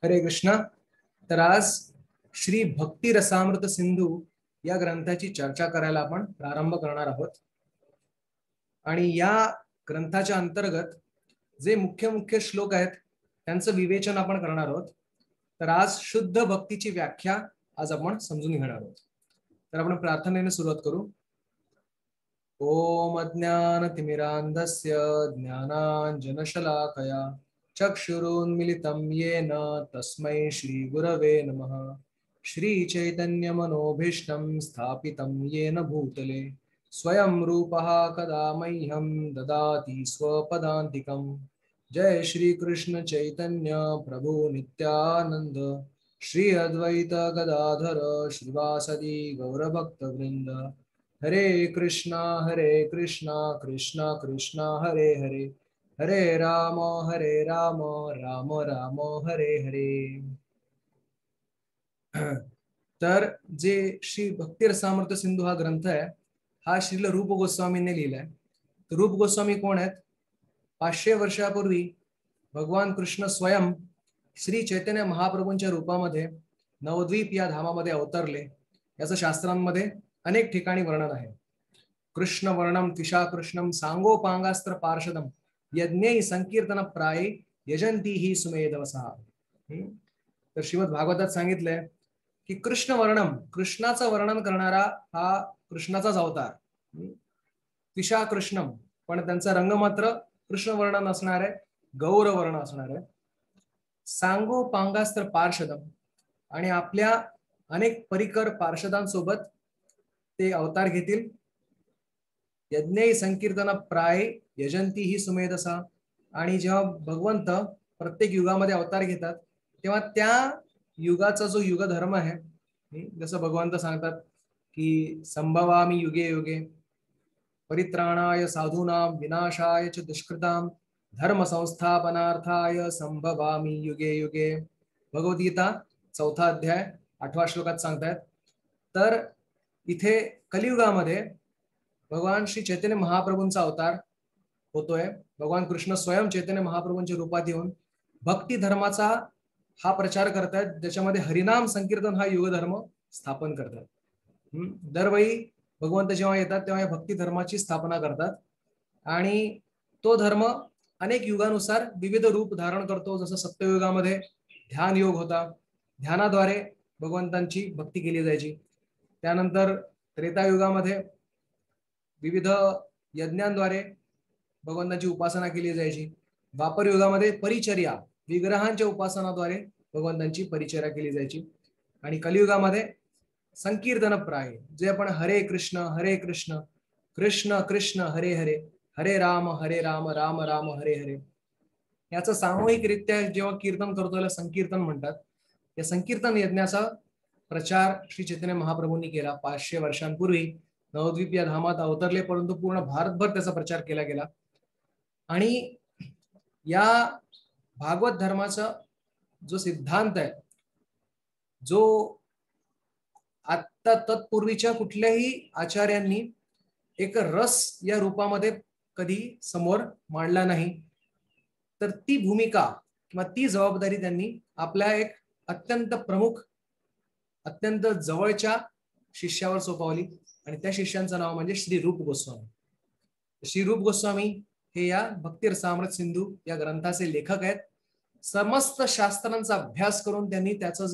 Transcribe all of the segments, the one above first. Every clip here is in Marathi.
हरे कृष्ण. तर आज श्री भक्ती रसामृत सिंधू या ग्रंथाची चर्चा करायला आपण प्रारंभ करणार आहोत. आणि या ग्रंथाच्या अंतर्गत जे मुख्य मुख्य श्लोक आहेत त्यांचं विवेचन आपण करणार आहोत. तर आज शुद्ध भक्तीची व्याख्या आज आपण समजून घेणार आहोत. तर आपण प्रार्थनेने सुरुवात करू. ओम अज्ञानतिमिरान्धस्य ज्ञानाञ्जनशलाकया चक्षुरुन्मिलितं येन तस्मै श्रीगुरवे नमः. श्रीचैतन्यमनोभीष्टं स्थापितं येन भूतले स्वयं रूपः कदा मह्यं ददाति स्वपदान्तिकम्. जय श्री कृष्ण चैतन्य प्रभु नित्यानंद श्री अद्वैत गदाधर श्रीवासदि गौरभक्तवृंद. हरे कृष्णा कृष्णा कृष्णा हरे हरे, हरे राम राम राम हरे हरे. तर जे श्री भक्ती रसामृत सिंधू हा ग्रंथ आहे हा श्रील रूप गोस्वामींनी लिहिलाय. रूप गोस्वामी कोण आहेत? 500 वर्षापूर्वी भगवान कृष्ण स्वयं श्री चैतन्य महाप्रभूंच्या रूपामध्ये नवद्वीप या धामामध्ये अवतरले. याचं शास्त्रांमध्ये अनेक ठिकाणी वर्णन आहे. कृष्ण वर्णम त्विषा कृष्णम सांगोपांगास्त्र पार्षदम यज्ञै संकीर्तन प्राय यजंती ही सुमेधवसः. तर श्रीमद भागवतात सांगितलंय की कृष्ण वर्णम, कृष्णाचं वर्णन करणारा हा कृष्णाचाच अवतार. त्विषा कृष्णम, पण त्यांचा रंग मात्र कृष्ण वर्ण नसणार आहे, गौर वर्ण असणार आहे. सांगोपांगास्त्र पार्षदम, आणि आपल्या अनेक परिकर पार्षदांसोबत ते अवतार घेतील. यज्ञै संकीर्तन प्राय यजंती ही सुमेधसा, आणि जेव्हा भगवंत प्रत्येक युगामध्ये अवतार घेतात तेव्हा त्या युगाचा जो युग धर्म आहे, जसं भगवंत सांगतात की संभवामी युगे युगे परित्राणाय साधूनां विनाशाय च दुष्कृतां धर्म संस्थापनार्थाय संभवामी युगे युगे. भगवद्गीता 4था अध्याय 8व्या श्लोकात सांगतायत. तर इथे कलियुगामध्ये भगवान श्री चैतन्य महाप्रभूंचा अवतार होतोय. भगवान कृष्ण स्वयं चैतन्य महाप्रभूंच्या रूपात येऊन भक्ती धर्माचा हा प्रचार करतायत, ज्याच्यामध्ये हरिनाम संकीर्तन हा युग धर्म स्थापन करतात. दरवेळी भगवंत जेव्हा येतात तेव्हा या भक्ती धर्माची स्थापना करतात, आणि तो धर्म अनेक युगानुसार विविध रूप धारण करतो. जसं सत्ययुगामध्ये ध्यान योग होता, ध्यानाद्वारे भगवंतांची भक्ती केली जायची. त्यानंतर त्रेतायुगामध्ये विविध यज्ञांद्वारे भगवंतांची उपासना केली जायची. द्वापर युगामध्ये परिचर्या, विग्रहांच्या उपासनाद्वारे भगवंतांची परिचर्या केली जायची. आणि कलियुगामध्ये संकीर्तन प्राय, जे आपण हरे कृष्ण कृष्ण कृष्ण हरे हरे, हरे राम राम राम हरे हरे, याचं सामूहिकरित्या जेव्हा कीर्तन करतो त्याला संकीर्तन म्हणतात. या संकीर्तन यज्ञाचा प्रचार श्री चैतन्य महाप्रभूंनी केला 500 वर्षांपूर्वी. नवद्वीप या धामात अवतरले, परंतु पूर्ण भारतभर त्याचा प्रचार केला गेला. आणि या भागवत धर्माचा जो सिद्धांत आहे, जो आता तत्पूर्वीच्या कुठल्याही आचार्यांनी एक रस या रूपामध्ये कधी समोर मांडला नाही, तर ती भूमिका किंवा ती जबाबदारी त्यांनी आपल्या एक अत्यंत प्रमुख, अत्यंत जवळच्या शिष्यावर सोपवली. आणि त्या शिष्यांचं नाव म्हणजे श्री रूप गोस्वामी. श्री रूप गोस्वामी हे या भक्ती रसामृत सिंधू या ग्रंथाचे लेखक आहेत. समस्त शास्त्रांचा अभ्यास करून त्यांनी त्याचं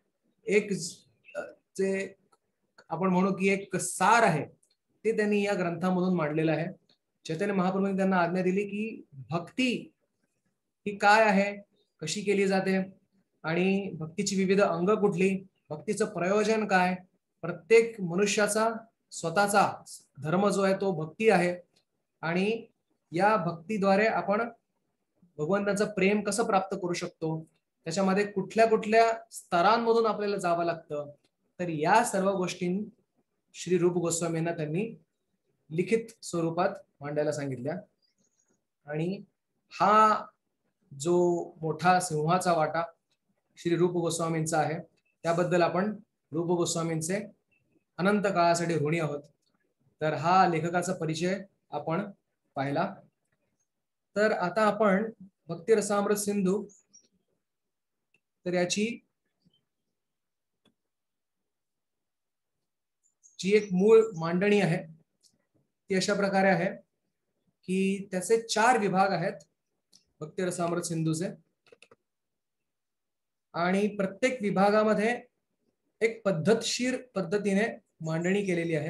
जे आपण म्हणू की एक सार आहे ते त्यांनी या ग्रंथामधून मांडलेलं आहे. चैतन्य महाप्रभूंनी त्यांना आज्ञा दिली की भक्ती ही काय आहे, कशी केली जाते, आणि भक्तीची विविध अंग कुठली, भक्तीचं प्रयोजन काय. प्रत्येक मनुष्याचा स्वतःचा धर्म जो आहे तो भक्ती आहे, आणि या भक्तीद्वारे आपण भगवंताचं प्रेम कसं प्राप्त करू शकतो, त्याच्यामध्ये कुठल्या कुठल्या स्तरांमधून आपल्याला जावं लागतं. तर या सर्व गोष्टी श्री रूप गोस्वामींना त्यांनी लिखित स्वरूपात मांडायला सांगितल्या. आणि हा जो मोठा सिंहाचा वाटा श्री रूप गोस्वामींचा आहे, त्याबद्दल आपण रूप गोस्वामींचे अनंत काळासाठी ऋणी आहोत. तर हा लेखकाचा परिचय आपण पाहिला. तर आता आपण भक्ती रसामृत सिंधू तर याची जी एक मूळ मांडणी आहे ती अशा प्रकारे आहे की त्याचे 4 विभाग आहेत भक्ती रसामृत सिंधूचे, आणि प्रत्येक विभागामध्ये एक पद्धतशीर पद्धतीने मांडणी केलेली आहे.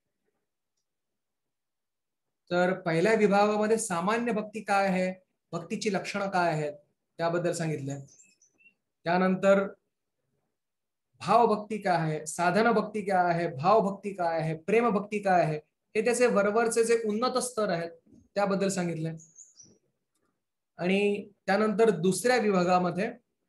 तर पहिल्या विभागामध्ये सामान्य भक्ती काय आहे, भक्तीची लक्षणं काय आहेत त्याबद्दल सांगितलंय. त्यानंतर भावभक्ती काय आहे, साधन भक्ती काय आहे, भावभक्ती काय आहे, प्रेम भक्ती काय आहे, हे त्याचे वरवरचे जे उन्नत स्तर आहेत त्याबद्दल सांगितलंय. आणि त्यानंतर दुसऱ्या विभागामध्ये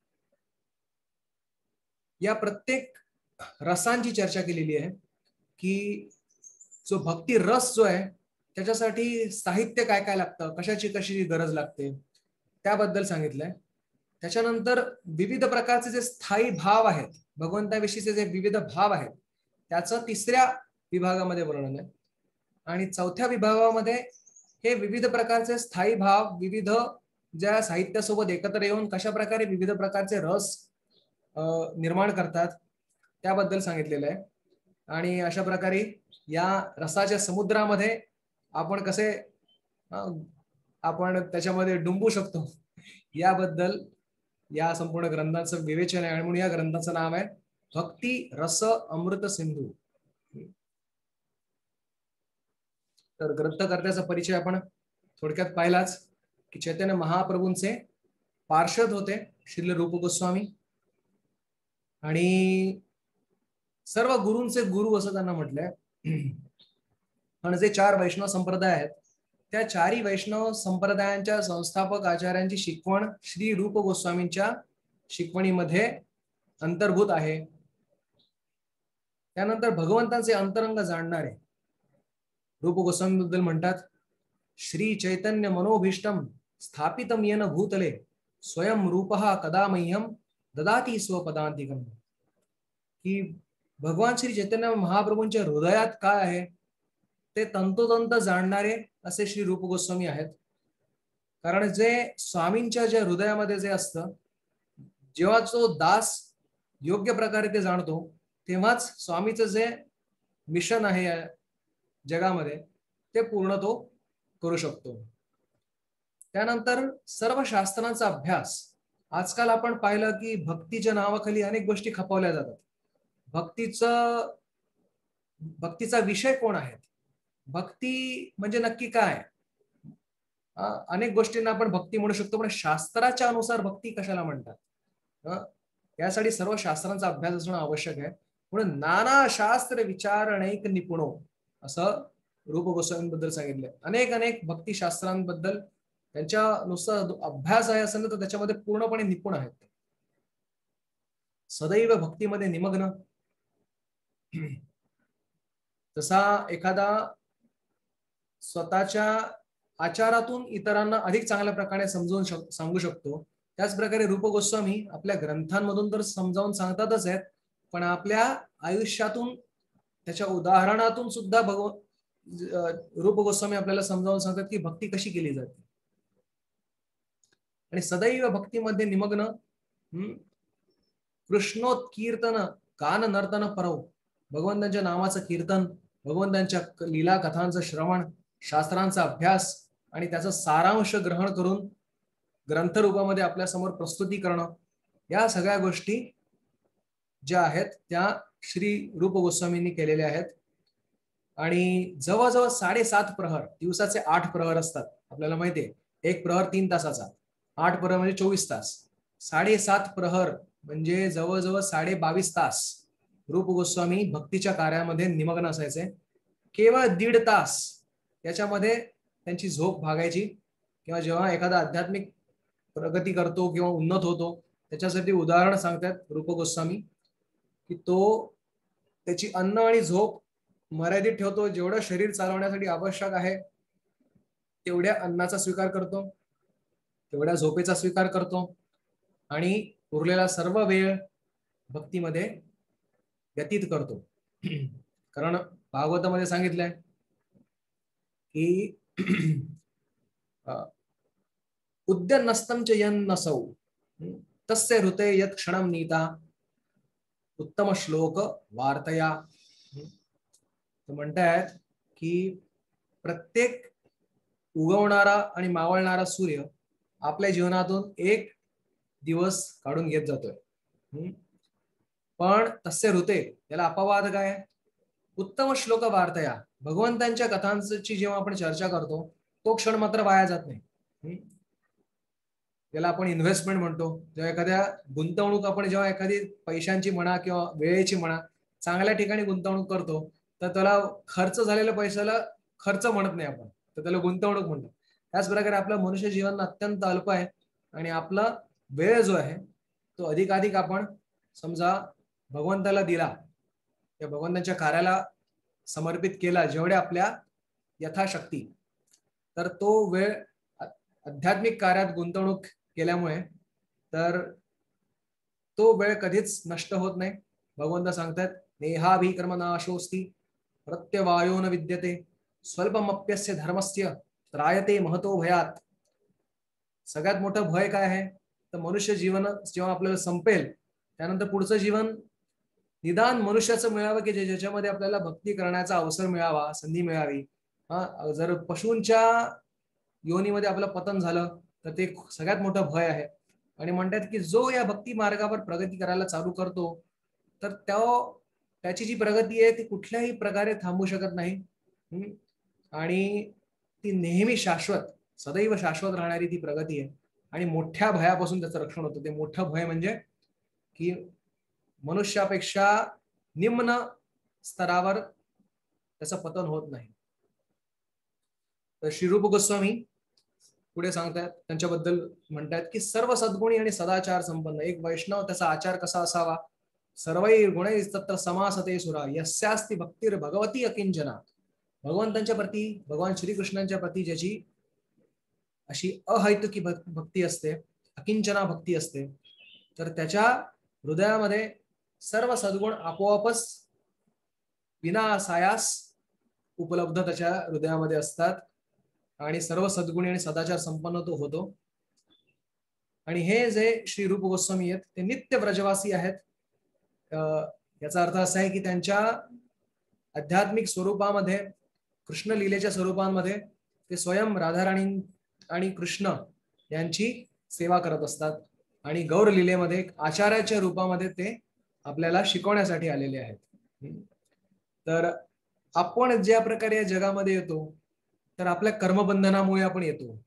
या प्रत्येक रसांची चर्चा केलेली आहे की जो भक्ती रस जो आहे त्याच्यासाठी साहित्य काय काय लागतं, कशाची कशी गरज लागते त्याबद्दल सांगितलंय. त्याच्यानंतर विविध प्रकारचे जे स्थायी भाव आहेत, भगवंताविषयीचे जे विविध भाव आहेत त्याचं तिसऱ्या विभागामध्ये वर्णन आहे. आणि चौथ्या विभागामध्ये हे विविध प्रकारचे स्थायी भाव विविध ज्या साहित्यासोबत एकत्र येऊन कशा प्रकारे विविध प्रकारचे रस निर्माण करतात त्याबद्दल सांगितलेलं आहे. आणि अशा प्रकारे या रसाच्या समुद्रामध्ये आपण कसे आपण त्याच्यामध्ये डुंबू शकतो याबद्दल या संपूर्ण ग्रंथाचं विवेचन आहे. आणि म्हणून या ग्रंथाचं नाव आहे भक्ती रस अमृत सिंधू. तर ग्रंथकर्त्याचा परिचय आपण थोडक्यात पाहिलाच की चैतन्य महाप्रभूंचे पार्षद होते श्रील रूप गोस्वामी, आणि सर्व गुरूंचे गुरु असं त्यांना म्हटलंय. आणि जे 4 वैष्णव संप्रदाय आहेत त्या 4ही वैष्णव संप्रदायांच्या संस्थापक आचार्यांची शिकवण श्री रूप गोस्वामींच्या शिकवणीमध्ये अंतर्भूत आहे. त्यानंतर भगवंतांचे अंतरंग जाणणारे रूप गोस्वामी बद्दल म्हणतात, श्री चैतन्य मनोभीष्टम स्थापितम येन भूतले स्वयं रूपः कदा मह्यम ददाती स्वपदांतिकम. की भगवान श्री चैतन्य महाप्रभूंच्या हृदयात काय आहे ते तंतोतंत जाणणारे असे श्री रूप गोस्वामी आहेत. कारण जे स्वामींच्या ज्या हृदयामध्ये जे असतं, जेव्हा तो दास योग्य प्रकारे ते जाणतो तेव्हाच स्वामीचं जे मिशन आहे या जगामध्ये ते पूर्ण तो करू शकतो. त्यानंतर सर्व शास्त्रांचा अभ्यास. आजकाल आपण पाहिलं की भक्तीच्या नावाखाली अनेक गोष्टी खपवल्या जातात. भक्तीचा विषय कोण आहेत, भक्ती म्हणजे नक्की काय, अनेक गोष्टींना आपण भक्ती म्हणू शकतो, पण शास्त्राच्या अनुसार भक्ती कशाला म्हणतात यासाठी सर्व शास्त्रांचा अभ्यास असणं आवश्यक आहे. म्हणून नाना शास्त्र विचारणैक निपुणो असं रूप गोस्वामींबद्दल सांगितलंय. अनेक अनेक भक्ती शास्त्रांबद्दल त्यांच्या नुसतं अभ्यास आहे असं तर त्याच्यामध्ये पूर्णपणे निपुण आहेत. सदैव भक्तीमध्ये निमग्न. तसा एखादा स्वतःच्या आचारातून इतरांना अधिक चांगल्या प्रकारे समजावून सांगू शकतो, त्याच प्रकारे रूप गोस्वामी आपल्या ग्रंथांमधून तर समजावून सांगतातच आहेत, पण आपल्या आयुष्यातून त्याच्या उदाहरणातून सुद्धा रूप गोस्वामी आपल्याला समजावून सांगतात की भक्ती कशी केली जाते. आणि सदैव भक्तीमध्ये निमग्न. कृष्णोत्कीर्तन गान नर्तन परव. भगवंतांच्या नामाचं कीर्तन, भगवंतांच्या लीला कथांचं श्रवण, शास्त्रांचा अभ्यास आणि त्याचं सारांश ग्रहण करून ग्रंथ रूपामध्ये आपल्या समोर प्रस्तुती करणं, या सगळ्या गोष्टी ज्या आहेत त्या श्री रूप गोस्वामींनी केलेल्या आहेत. आणि जवळजवळ 7.5 प्रहर, दिवसाचे 8 प्रहर असतात आपल्याला माहितीये. एक प्रहर 3 तासाचा, 8 प्रहर म्हणजे 24 तास, 7.5 प्रहर म्हणजे जवळजवळ 22.5 तास रूप गोस्वामी भक्तीच्या कार्यामध्ये निमग्न असायचे. केवळ 1.5 तास याच्यामध्ये त्यांची झोप भागायची, किंवा जेव्हा एखादा आध्यात्मिक प्रगती करतो किंवा उन्नत होतो त्याच्यासाठी उदाहरण सांगतात रूप गोस्वामी की तो त्याची अन्न आणि झोप मर्यादित ठेवतो. जेवढं शरीर चालवण्यासाठी आवश्यक आहे तेवढ्या अन्नाचा स्वीकार करतो, तेवढ्या झोपेचा स्वीकार करतो, आणि उरलेला सर्व वेळ भक्तीमध्ये व्यतीत करतो. कारण भागवतामध्ये सांगितलंय की उद्यन्नस्तम च यन्नसौ तस्य ऋते यत् क्षणम नीता उत्तम श्लोक वार्तया. म्हणतायत की प्रत्येक उगवणारा आणि मावळणारा सूर्य आपल्या जीवनातून एक दिवस काढून घेत जातोय. पण तस्य ऋते याला अपवाद काय? उत्तम श्लोक वार्तया. भगवंतांच्या कथांची जेव्हा आपण चर्चा करतो तो क्षण मात्र वाया जात नाही. त्याला आपण इन्व्हेस्टमेंट म्हणतो. जेव्हा एखाद्या गुंतवणूक आपण जेव्हा एखादी पैशांची म्हणा किंवा वेळेची म्हणा चांगल्या ठिकाणी गुंतवणूक करतो तर त्याला खर्च झालेल्या पैशाला खर्च म्हणत नाही आपण, तर त्याला गुंतवणूक म्हणतो. त्याच प्रकारे आपलं मनुष्य जीवन अत्यंत अल्प आहे आणि आपला वेळ जो आहे तो अधिकाधिक आपण समजा भगवंताला दिला, त्या भगवंताच्या कार्याला समर्पित केला जेवढे आपल्या यथाशक्ती, तर तो वेळ आध्यात्मिक कार्यात गुंतवणूक केल्यामुळे तर तो वेळ कधीच नष्ट होत नाही. भगवंत सांगतात नेहाभिकर्मनाशोस्ति प्रत्यवायो न विद्यते स्वल्पमप्यस्य धर्मस्य त्रायते महतो भयात. सगळ्यात मोठं भय काय आहे तर मनुष्य जीवन जेव्हा आपल्याला संपेल त्यानंतर पुढचं जीवन निदान मनुष्याचं मिळावं की ज्याच्यामध्ये आपल्याला भक्ती करण्याचा अवसर मिळावा, संधी मिळावी. जर पशूंच्या योनीमध्ये आपलं पतन झालं तर ते सगळ्यात मोठं भय आहे. आणि म्हणतात की जो या भक्ती मार्गावर प्रगती करायला चालू करतो तर त्याची जी प्रगती आहे ती कुठल्याही प्रकारे थांबू शकत नाही. आणि ती नेहमी शाश्वत, सदैव शाश्वत राहणारी ती प्रगती आहे. आणि मोठ्या भयापासून त्याचं रक्षण होतं. ते मोठं भय म्हणजे की मनुष्यापेक्षा निम्न स्तरावर त्याचं पतन होत नाही. तर श्री रूप गोस्वामी पुढे सांगतात, त्यांच्याबद्दल म्हणतात की सर्व सद्गुणी आणि सदाचार संपन्न एक वैष्णव त्याचा आचार कसा असावा. सर्वैर गुणैः तत्र समासते सुरा यस्यास्ति भक्तिर् भगवती अकिंचना. भगवंतांच्या प्रती, भगवान श्रीकृष्णांच्या प्रती ज्याची अशी अहैतुकी भक्ती असते, अकिंचना भक्ती असते, तर त्याच्या हृदयामध्ये सर्व सद्गुण आपोआपच विनासायास उपलब्ध त्याच्या हृदयामध्ये असतात आणि सर्व सद्गुणी आणि सदाचार संपन्न तो होतो. आणि हे जे श्री रूप गोस्वामी आहेत ते नित्य व्रजवासी आहेत. याचा अर्थ असा आहे की त्यांच्या आध्यात्मिक स्वरूपामध्ये, कृष्ण लीलेच्या स्वरूपांमध्ये ते स्वयं राधाराणी आणि कृष्ण यांची सेवा करत असतात. आणि गौर लीलेमध्ये आचार्याच्या रूपामध्ये ते आपल्याला शिकवण्यासाठी आलेले आहेत. तर आपण ज्या प्रकारे या जगामध्ये येतो तर आपल्या कर्मबंधनामुळे आपण येतो.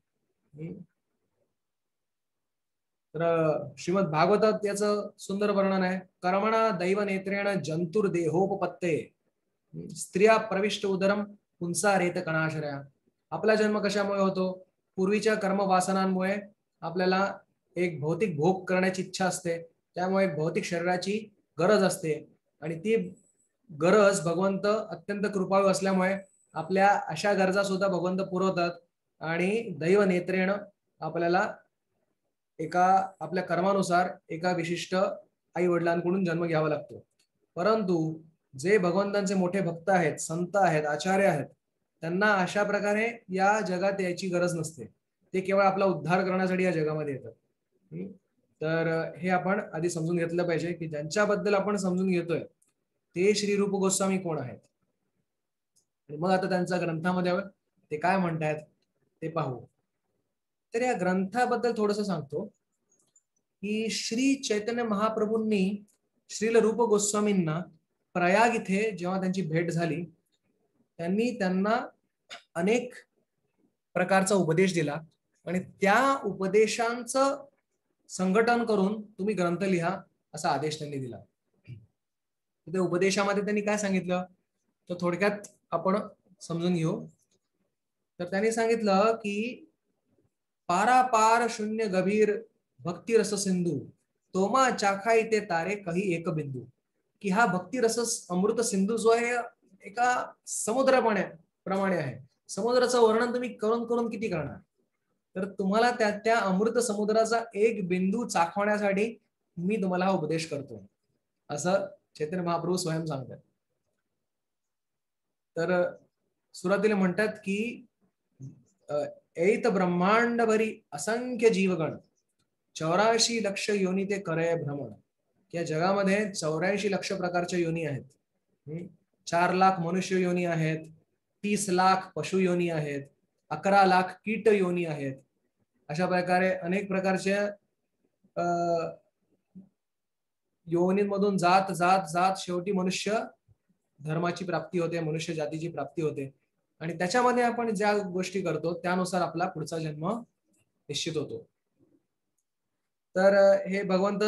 तर श्रीमद भागवतात याचं सुंदर वर्णन आहे. कर्मणा दैव नेत्रेण जंतुर देहोपपत्ते स्त्रिया प्रविष्ट उदरम पुंसारेत कणाशरया. आपला जन्म कशामुळे होतो? पूर्वीच्या कर्म वासनांमुळे आपल्याला एक भौतिक भोग करण्याची इच्छा असते, त्यामुळे भौतिक शरीराची गरज असते. आणि ती गरज भगवंत अत्यंत कृपाळू असल्यामुळे आपल्या अशा गरजा सुद्धा भगवंत पुरवतात. आणि दैव नेत्रेण आपल्याला एका आपल्या कर्मानुसार एका विशिष्ट आई वडिलांकडून जन्म घ्यावा लागतो. परंतु जे भगवंतांचे मोठे भक्त आहेत, संत आहेत, आचार्य आहेत, त्यांना अशा प्रकारे या जगात यायची गरज नसते. ते केवळ आपला उद्धार करण्यासाठी या जगामध्ये येतात. तर हे आपण आधी समजून घेतलं पाहिजे की ज्यांच्याबद्दल आपण समजून घेतोय ते श्री रूप गोस्वामी कोण आहेत. आणि मग आता त्यांच्या ग्रंथामध्ये ते काय म्हणतात ते पाहू. तर या ग्रंथाबद्दल थोडंसं सांगतो की श्री चैतन्य महाप्रभूंनी श्रील रूप गोस्वामींना प्रयाग इथे जेव्हा त्यांची भेट झाली त्यांनी त्यांना अनेक प्रकारचा उपदेश दिला आणि त्या उपदेशांचं संघटन करून तुम्ही ग्रंथ लिहा असा आदेश त्यांनी दिला. त्या उपदेशामध्ये त्यांनी काय सांगितलं तर थोडक्यात आपण समजून घेऊ. तर त्यांनी सांगितलं की पारापार शून्य गभीर भक्ती रस सिंधू तोमा चाखा इथे तारे काही एक बिंदू. की हा भक्ती रस अमृत सिंधू जो आहे एका समुद्राप्रमाणे आहे. समुद्राचं वर्णन तुम्ही करून करून किती करणार. तर तुम्हाला त्या अमृत समुद्राचा एक बिंदू चाखवण्यासाठी मी तुम्हाला हा उपदेश करतो असं चैतन्य महाप्रभू स्वयं सांगतात. तर सुरुवातीला म्हणतात की ऐत ब्रह्मांड भरी असंख्य जीवगण 84 लक्ष योनी ते करे भ्रमण. या जगामध्ये 84 लक्ष प्रकारच्या योनी आहेत. 4 लाख मनुष्य योनी आहेत, 30 लाख पशु योनी आहेत, 11 लाख कीट योनी आहेत. अशा प्रकारे अनेक प्रकारच्या योनींमधून जात जात जात शेवटी मनुष्य धर्माची प्राप्ती होते, मनुष्य जातीची प्राप्ती होते. आणि त्याच्यामध्ये आपण ज्या गोष्टी करतो त्यानुसार आपला पुढचा जन्म निश्चित होतो. तर हे भगवंत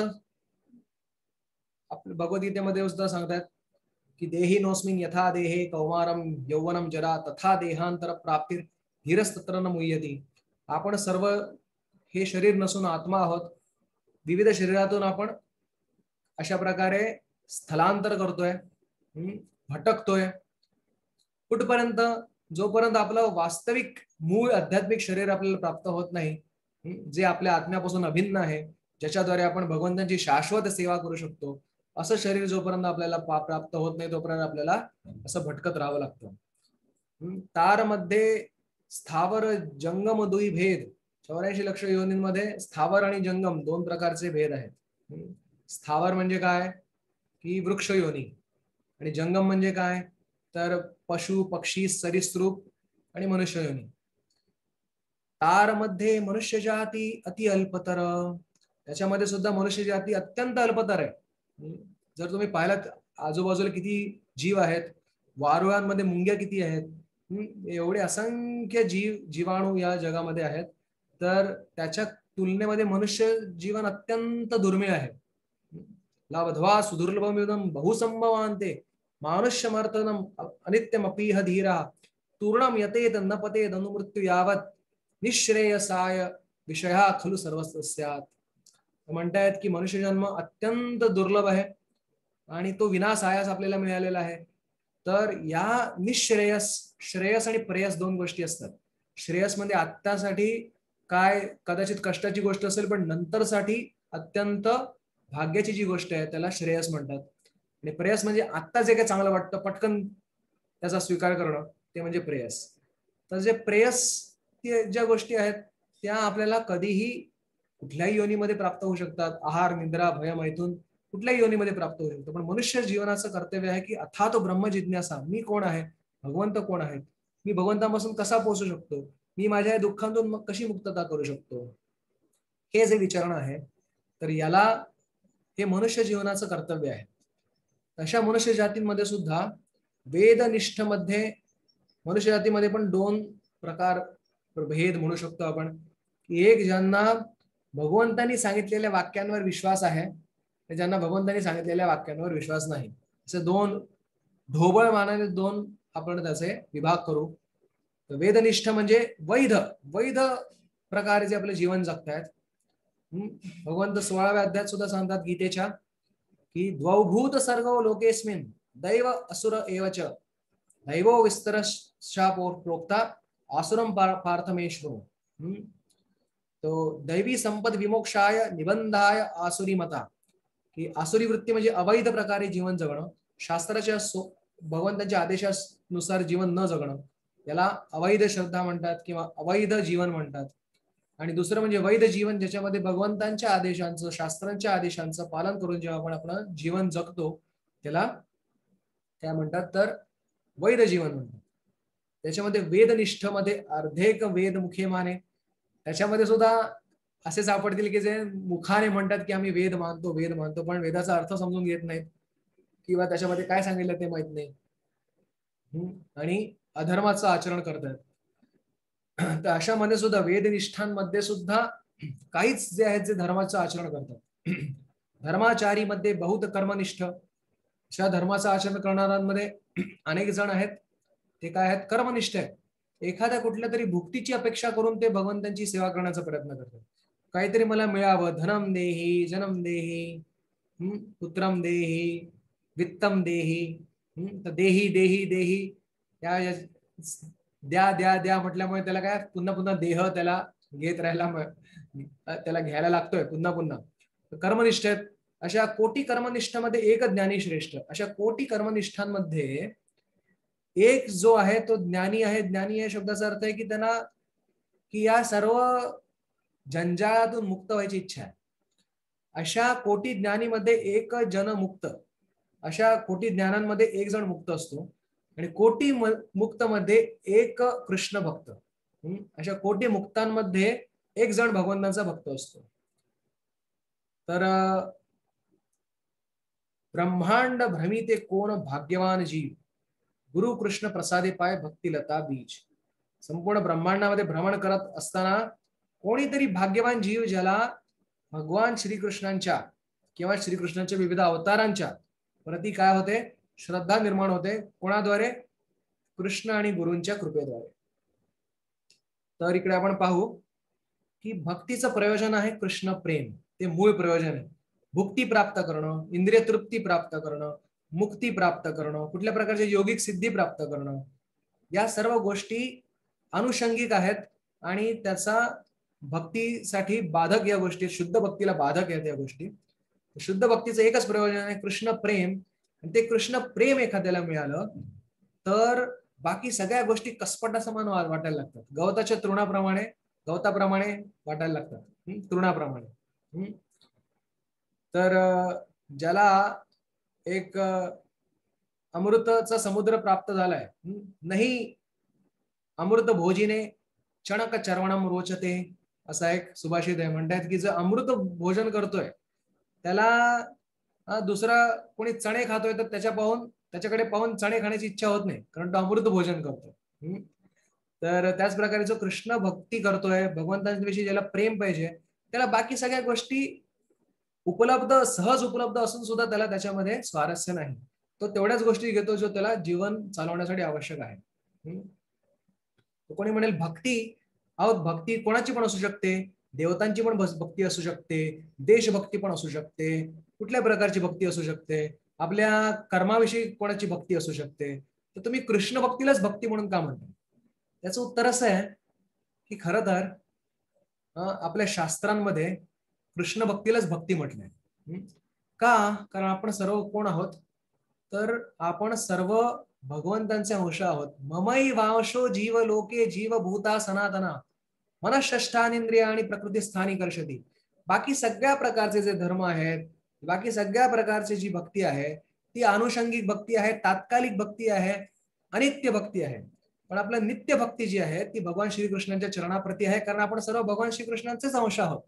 आपल्या भगवद्गीतेमध्ये सुद्धा सांगतात की देही नोस्मिन यथा देहे कौमारम यौवनम जरा तथा देहांतर प्राप्तीर धीरस्तत्र न मुह्यति. आपण सर्व हे शरीर नसून आत्मा आहोत. विविध शरीरातून आपण अशा प्रकारे स्थलांतर करतोय, भटकतोय. कुठपर्यंत? जोपर्यंत आपलं वास्तविक मूळ आध्यात्मिक शरीर आपल्याला प्राप्त होत नाही, जे आपल्या आत्म्यापासून अभिन्न आहे, ज्याच्याद्वारे आपण भगवंतांची शाश्वत सेवा करू शकतो, असं शरीर जोपर्यंत आपल्याला प्राप्त होत नाही तोपर्यंत आपल्याला असं भटकत राहावं लागतं. तार मध्ये स्थावर जंगम दुई भेद. 84 लक्ष योनींमध्ये स्थावर आणि जंगम दोन प्रकारचे भेद आहेत. स्थावर म्हणजे काय की वृक्ष योनी, आणि जंगम म्हणजे काय तर पशु पक्षी सरीसृप आणि मनुष्य योनी. तार मध्ये मनुष्य जाती अति अल्पतर. त्याच्यामध्ये सुद्धा मनुष्य जाती अत्यंत अल्पतर आहे. जर तुम्ही पाहिलात आजूबाजूला किती जीव आहेत, वारुळांमध्ये मुंग्या किती आहेत, एवढे असंख्य जीवाणू या जगामध्ये आहेत. तर त्याच्या तुलनेमध्ये मनुष्य जीवन अत्यंत दुर्मिळ आहे. लाभध्वा सुदुर्लभमिदं बहुसंभवान्ते मानुष्यमर्तनम अनित्यमपीह धीरा तूर्णम यतेत न पतेत अनुमृत्यू यावत निःश्रेयसाय विषया खलु सर्वस्यात्. म्हणतायत की मनुष्य जन्म अत्यंत दुर्लभ आहे आणि तो विनाशायास आपल्याला मिळालेला आहे. तर या निःश्रेयस, श्रेयस आणि प्रेयस दोन गोष्टी असतात. श्रेयस म्हणजे आत्तासाठी काय कदाचित कष्टाची गोष्ट असेल, पण नंतरसाठी अत्यंत भाग्याची जी गोष्ट आहे त्याला श्रेयस म्हणतात. आणि प्रेयस म्हणजे आत्ता जे काही चांगलं वाटतं पटकन त्याचा स्वीकार करणं, ते म्हणजे प्रेयस. तर जे प्रेयस ज्या गोष्टी आहेत त्या आपल्याला कधीही कुठल्याही योनीमध्ये प्राप्त होऊ शकतात. आहार निद्रा भय मैथून कुठल्याही योनीमध्ये प्राप्त होऊ शकतो. पण मनुष्य जीवनाचं कर्तव्य आहे की अथातो ब्रह्म जिज्ञासा. मी कोण आहे, भगवंत कोण आहेत, मी भगवंतापासून कसा पोहोचू शकतो, मी माझ्या दुःखांतून कशी मुक्तता करू शकतो, हे जे विचारणं आहे, तर याला हे मनुष्य जीवनाचं कर्तव्य आहे. अशा मनुष्य जातींमध्ये सुद्धा वेदनिष्ठ मध्ये मनुष्य जातीमध्ये पण दोन प्रकार भेद म्हणू शकतो आपण. की एक ज्यांना भगवंतांनी सांगितलेल्या वाक्यांवर विश्वास आहे, ज्यांना भगवंतांनी सांगितलेल्या वाक्यांवर विश्वास नाही. असे दोन ढोबळ मानाने दोन आपण त्याचे विभाग करू. वेदनिष्ठ म्हणजे वैध वैध प्रकारे जे आपले जीवन जगतायत. भगवंत 16व्या अध्यायात सुद्धा सांगतात गीतेच्या की द्वौभूत सर्गो लोकेस्मिन दैव असुर एवच दैवो विस्तरशापो प्रोक्ता आसुरम पार्थमेश्वरो. तो दैवी संपद विमोक्षाय निबंधाय आसुरी मता. की आसुरी वृत्ती म्हणजे अवैध प्रकारे जीवन जगणं, शास्त्राच्या भगवंताच्या आदेशानुसार जीवन न जगणं, याला अवैध श्रद्धा म्हणतात किंवा अवैध जीवन म्हणतात. आणि दुसरं म्हणजे वैध जीवन, ज्याच्यामध्ये भगवंतांच्या आदेशांचं शास्त्रांच्या आदेशांचं पालन करून जेव्हा आपण आपलं जीवन जगतो त्याला काय म्हणतात तर वैध जीवन म्हणतात. त्याच्यामध्ये वेदनिष्ठ मध्ये अर्धेक वेद मुखे माने. त्याच्यामध्ये सुद्धा असे सापडतील की जे मुखाने म्हणतात की आम्ही वेद मानतो वेद मानतो, पण वेदाचा अर्थ समजून घेत नाहीत किंवा त्याच्यामध्ये काय सांगितलं ते माहित नाही, आणि अधर्माचं आचरण करतात. तर अशामध्ये सुद्धा वेदनिष्ठांमध्ये सुद्धा काहीच जे आहेत जे धर्माचं आचरण करतात. धर्माचारी मध्ये बहुत कर्मनिष्ठ. अशा धर्माचं आचरण करणाऱ्यांमध्ये अनेक जण आहेत ते काय आहेत कर्मनिष्ठ आहेत. एखाद्या कुठल्या तरी भुक्तीची अपेक्षा करून ते भगवंतांची सेवा करण्याचा प्रयत्न करतात. काहीतरी मला मिळावं, धनम देही जन्म देही पुत्रम देही वित्तम देही, तर देही देही देही या द्या द्या द्या म्हटल्यामुळे त्याला काय पुन्हा पुन्हा देह त्याला घेत राहायला, त्याला घ्यायला लागतोय पुन्हा पुन्हा. कर्मनिष्ठ आहेत. अशा कोटी कर्मनिष्ठामध्ये एक ज्ञानी श्रेष्ठ. अशा कोटी कर्मनिष्ठांमध्ये एक जो आहे तो ज्ञानी आहे. ज्ञानी या शब्दाचा अर्थ आहे की त्यांना की या सर्व जंजाळातून मुक्त व्हायची इच्छा आहे. अशा कोटी ज्ञानीमध्ये एक जन मुक्त, अशा कोटी ज्ञानांमध्ये एक जण मुक्त असतो आणि कोटी मुक्त मध्ये एक कृष्ण भक्त. अशा कोटी मुक्तांमध्ये एक जण भगवंतांचा भक्त असतो. तर ब्रह्मांड भ्रमिते कोण भाग्यवान जीव, गुरु कृष्ण प्रसादे पाय भक्तिलता बीज. संपूर्ण ब्रह्मांडामध्ये भ्रमण करत असताना कोणीतरी भाग्यवान जीव ज्याला भगवान श्रीकृष्णांच्या किंवा श्रीकृष्णांच्या विविध अवतारांच्या प्रती काय होते, श्रद्धा निर्माण होते. कोणाद्वारे? कृष्ण आणि गुरूंच्या कृपेद्वारे. तर इकडे आपण पाहू की भक्तीचं प्रयोजन आहे कृष्ण प्रेम, ते मूळ प्रयोजन आहे. भुक्ती प्राप्त करणं, इंद्रिय तृप्ती प्राप्त करणं, मुक्ती प्राप्त करणं, कुठल्या प्रकारची योगिक सिद्धी प्राप्त करणं, या सर्व गोष्टी अनुषंगिक आहेत आणि त्याचा भक्तीसाठी बाधक या गोष्टी, शुद्ध भक्तीला बाधक आहेत या गोष्टी. शुद्ध भक्तीचं एकच प्रयोजन आहे कृष्ण प्रेम. आणि ते कृष्ण प्रेम एखाद्याला मिळालं तर बाकी सगळ्या गोष्टी कसपटा समान वाटायला लागतात. गवताच्या तृणाप्रमाणे, गवताप्रमाणे वाटायला लागतात, तृणाप्रमाणे. तर ज्याला एक अमृतचा समुद्र प्राप्त झालाय, नाही अमृत भोजिने चणक चर्वणम रोचते, असा एक सुभाषित आहे. म्हणतात की जर अमृत भोजन करतोय त्याला दुसरा कोणी चणे खातोय तर त्याच्याकडे पाहून चणे खाण्याची इच्छा होत नाही, कारण तो अमृत भोजन करतोय. तर त्याच प्रकारे जो कृष्ण भक्ती करतोय, भगवंतांविषयी ज्याला प्रेम पाहिजे, त्याला बाकी सगळ्या गोष्टी सहज उपलब्ध असून सुद्धा त्याला त्याच्यामध्ये स्वारस्य नाही. तो तेवढ्याच गोष्टी घेतो जो त्याला जीवन चालवण्यासाठी आवश्यक आहे. कोणी म्हणेल भक्ती, भक्ती कोणाची पण असू शकते, देवतांची पण भक्ती असू शकते, देशभक्ती पण असू शकते, कुठल्या प्रकारची भक्ती असू शकते, आपल्या कर्माविषयी कोणाची भक्ती असू शकते. तर तुम्ही कृष्ण भक्तीलाच भक्ती म्हणून का म्हणता? त्याचं उत्तर असं आहे की खरं तर आपल्या शास्त्रांमध्ये कृष्ण भक्तीलाच भक्ती म्हटलंय. का? कारण आपण सर्व कोण आहोत, तर आपण सर्व भगवंतांचे अंश आहोत. ममई वांशो जीव लोके जीव भूता सनातना मनःष्ठानींद्रिय आणि प्रकृती स्थानी कर्षती. बाकी सगळ्या प्रकारचे जे धर्म आहेत, बाकी सगळ्या प्रकारची जी भक्ती आहे ती आनुषंगिक भक्ती आहे, तात्कालिक भक्ती आहे, अनित्य भक्ती आहे. पण आपलं नित्य भक्ती जी आहे ती भगवान श्रीकृष्णांच्या चरणाप्रती आहे, कारण आपण सर्व भगवान श्रीकृष्णांचेच अंश आहोत.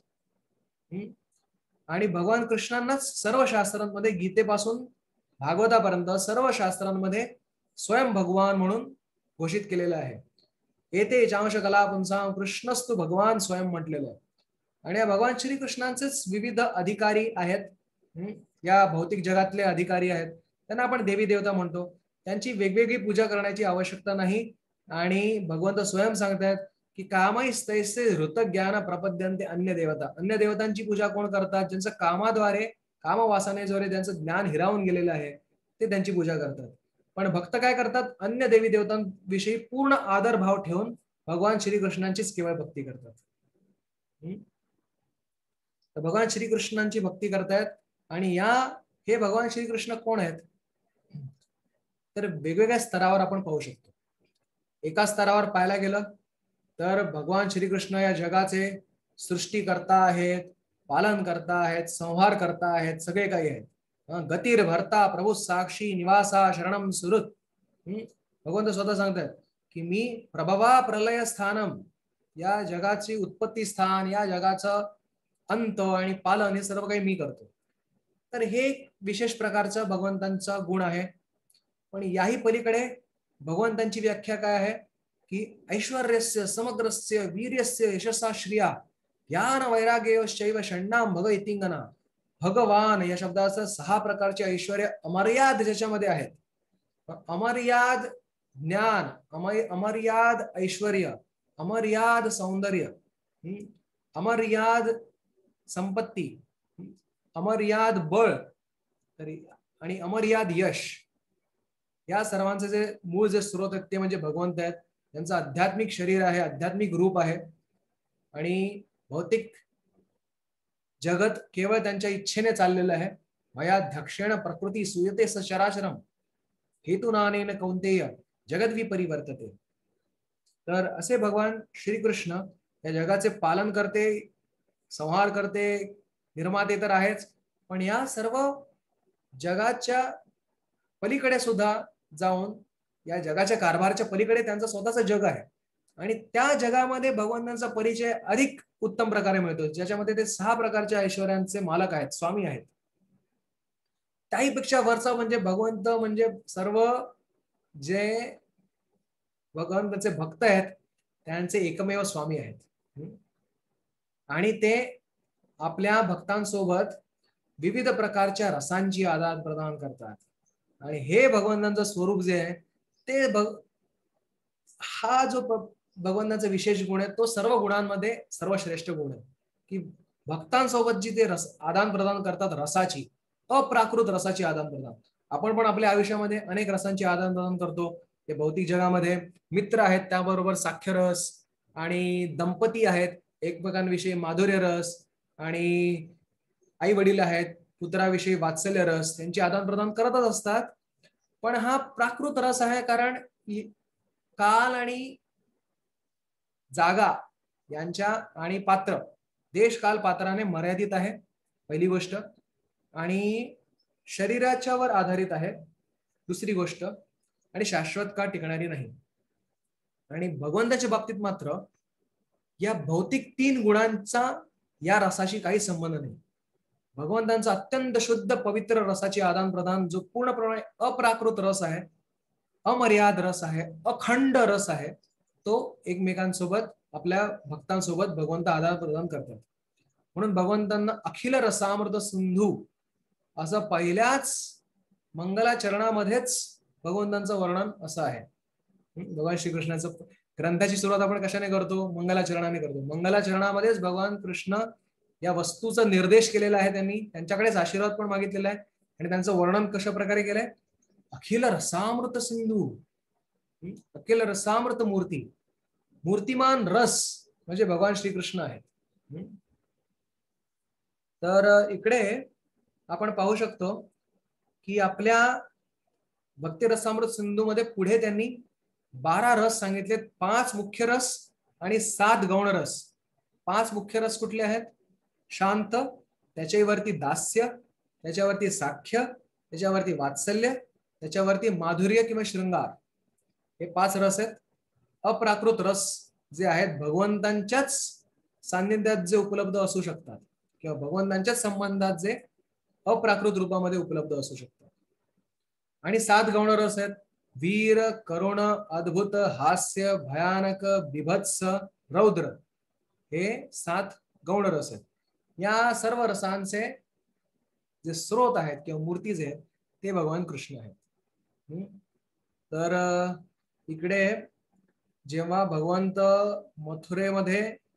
आणि भगवान कृष्णांनाच सर्व शास्त्रांमध्ये, गीतेपासून भागवतापर्यंत सर्व शास्त्रांमध्ये स्वयं भगवान म्हणून घोषित केलेलं आहे. येते चांश कला पुंसाम कृष्णस्तु भगवान स्वयं म्हटलेलं आहे. आणि या भगवान श्रीकृष्णांचेच विविध अधिकारी आहेत, या भौतिक जगातले अधिकारी आहेत. त्यांना आपण देवी देवता म्हणतो. त्यांची वेगवेगळी पूजा करण्याची आवश्यकता नाही. आणि भगवंत स्वयं सांगतात की कामैस्तैसे हृत ज्ञान प्रपद्यन्ते अन्य देवता. अन्य देवतांची पूजा कोण करतात? ज्यांचं कामाद्वारे, कामवासनेद्वारे ज्यांचं ज्ञान हिरावून गेलेलं आहे ते त्यांची पूजा करतात. पण भक्त काय करतात? अन्य देवी देवतांविषयी पूर्ण आदर भाव ठेवून भगवान श्रीकृष्णांचीच केवळ भक्ती करतात. तर भगवान श्रीकृष्णांची भक्ती करतायत. आणि हे भगवान श्रीकृष्ण कोण आहेत? तर वेगवेगळ्या स्तरावर आपण पाहू शकतो. एका स्तरावर पाहायला गेलं तर भगवान श्रीकृष्ण या जगाचे सृष्टीकर्ता आहेत, पालन करता आहेत, संहार करता आहेत, सगळे काही आहेत. गतीर भरता प्रभू साक्षी निवासा शरणम सुहृत. भगवंत स्वतः सांगतात की मी प्रभवा प्रलय स्थानम, या जगाची उत्पत्ती स्थान, या जगाचं अंत आणि पालन हे सर्व काही मी करतो. तर हे एक विशेष प्रकारचा भगवंतांचा गुण आहे. पण याही पलीकडे भगवंतांची व्याख्या काय आहे की ऐश्वर्यस्य समग्रस्य वीर्यस्य यशसा श्रिया ज्ञान वैराग्यश्चैव षण्णाम भग इतिंगना. भगवान या शब्दाचं 6 प्रकारचे ऐश्वर्य अमर्याद ज्याच्यामध्ये आहेत. अमर्याद ज्ञान, अमर्याद ऐश्वर्य, अमर्याद सौंदर्य, अमर्याद संपत्ती, अमर्याद बळ आणि अमर्याद यश, या सर्वांचे जे मूळ जे स्रोत आहेत ते म्हणजे भगवंत आहेत. त्यांचं आध्यात्मिक शरीर आहे, आध्यात्मिक रूप आहे. आणि भौतिक जगत केवळ त्यांच्या इच्छेने चाललेलं आहे. मया ध्यक्षेण प्रकृती सुयते सचराचरम हेतुनानेन कौंतेय जगद्विपरिवर्तते. तर असे भगवान श्रीकृष्ण या जगाचे पालन करते, संहार करते, निर्माते तर आहेच, पण या सर्व जगाच्या पलीकडे सुद्धा जाऊन, या जगाच्या कारभाराच्या पलीकडे त्यांचं स्वतःचं जग आहे आणि त्या जगामध्ये भगवंतांचा परिचय अधिक उत्तम प्रकारे मिळतो, ज्याच्यामध्ये ते 6 प्रकारच्या ऐश्वर्यांचे मालक आहेत, स्वामी आहेत. त्याहीपेक्षा वरचा म्हणजे भगवंत म्हणजे सर्व जे भगवंताचे भक्त आहेत त्यांचे एकमेव स्वामी आहेत आणि ते आपल्या भक्तांसोबत विविध प्रकारच्या रसांची आदान प्रदान करतात आणि हे भगवंतांचं स्वरूप जे आहे ते हा जो भगवंताचा विशेष गुण आहे तो सर्व गुणांमध्ये सर्वश्रेष्ठ गुण आहे की भक्तांसोबत जी ते रस आदान प्रदान करतात, रसाची अप्राकृत रसाची आदान प्रदान. आपण पण आपल्या आयुष्यामध्ये अनेक रसांची आदान प्रदान करतो. ते भौतिक जगामध्ये मित्र आहेत, त्याबरोबर साख्य रस, आणि दंपती आहेत एकमेकांविषयी माधुर्य रस, आणि आई वडील आहेत पुत्राविषयी वात्सल्य रस, त्यांची आदान प्रदान करतच असतात. पण हा प्राकृत रस आहे कारण काल आणि जागा यांच्या आणि पात्र, देश काल पात्राने मर्यादित आहे पहिली गोष्ट, आणि शरीराच्या वर आधारित आहे दुसरी गोष्ट, आणि शाश्वत काळ टिकणारी नाही. आणि भगवंताच्या बाबतीत मात्र या भौतिक 3 गुणांचा या रसाशी काही संबंध नाही. भगवंतांचा अत्यंत शुद्ध पवित्र रसाची आदान प्रदान जो पूर्णपणे अप्राकृत रस आहे, अमर्याद रस आहे, अखंड रस आहे, तो एकमेकांसोबत आपल्या भक्तांसोबत भगवंत आदान प्रदान करतात. म्हणून भगवंतांना अखिल रसामृत सिंधू असं पहिल्याच मंगलाचरणामध्येच भगवंतांचं वर्णन असं आहे. भगवान श्रीकृष्णाचं ग्रंथाची सुरुवात आपण कशाने करतो? मंगलाचरणाने करतो. मंगलाचरणामध्येच भगवान कृष्ण या वस्तूचा निर्देश केलेला आहे, त्यांनी त्यांच्याकडेच आशीर्वाद पण मागितलेला आहे आणि त्यांचं वर्णन कशा प्रकारे केलंय? अखिल रसामृत सिंधू, अखिल रसामृत मूर्ती, मूर्तिमान रस म्हणजे भगवान श्रीकृष्ण आहेत. तर इकडे आपण पाहू शकतो की आपल्या भक्ती रसामृत सिंधू मध्ये पुढे त्यांनी 12 रस सांगितले, 5 मुख्य रस आणि 7 गौण रस. 5 मुख्य रस कुठले आहेत? शांत, त्याच्यावरती दास्य, त्याच्यावरती साख्य, त्याच्यावरती वात्सल्य, त्याच्यावरती माधुर्य किंवा शृंगार, हे 5 रस आहेत. अप्राकृत रस जे आहेत भगवंतांच्याच सान्निध्यात जे उपलब्ध असू शकतात किंवा भगवंतांच्याच संबंधात जे अप्राकृत रूपामध्ये उपलब्ध असू शकतात. आणि 7 गौण रस आहेत: वीर, करुण, अद्भुत, हास्य, भयानक, बिभत्स, रौद्र, हे 7 गौण रस आहेत. या सर्व रसांचे जे स्रोत आहेत किंवा मूर्ती जे आहेत ते भगवान कृष्ण आहेत. तर इकडे जेव्हा भगवंत मथुरेमध्ये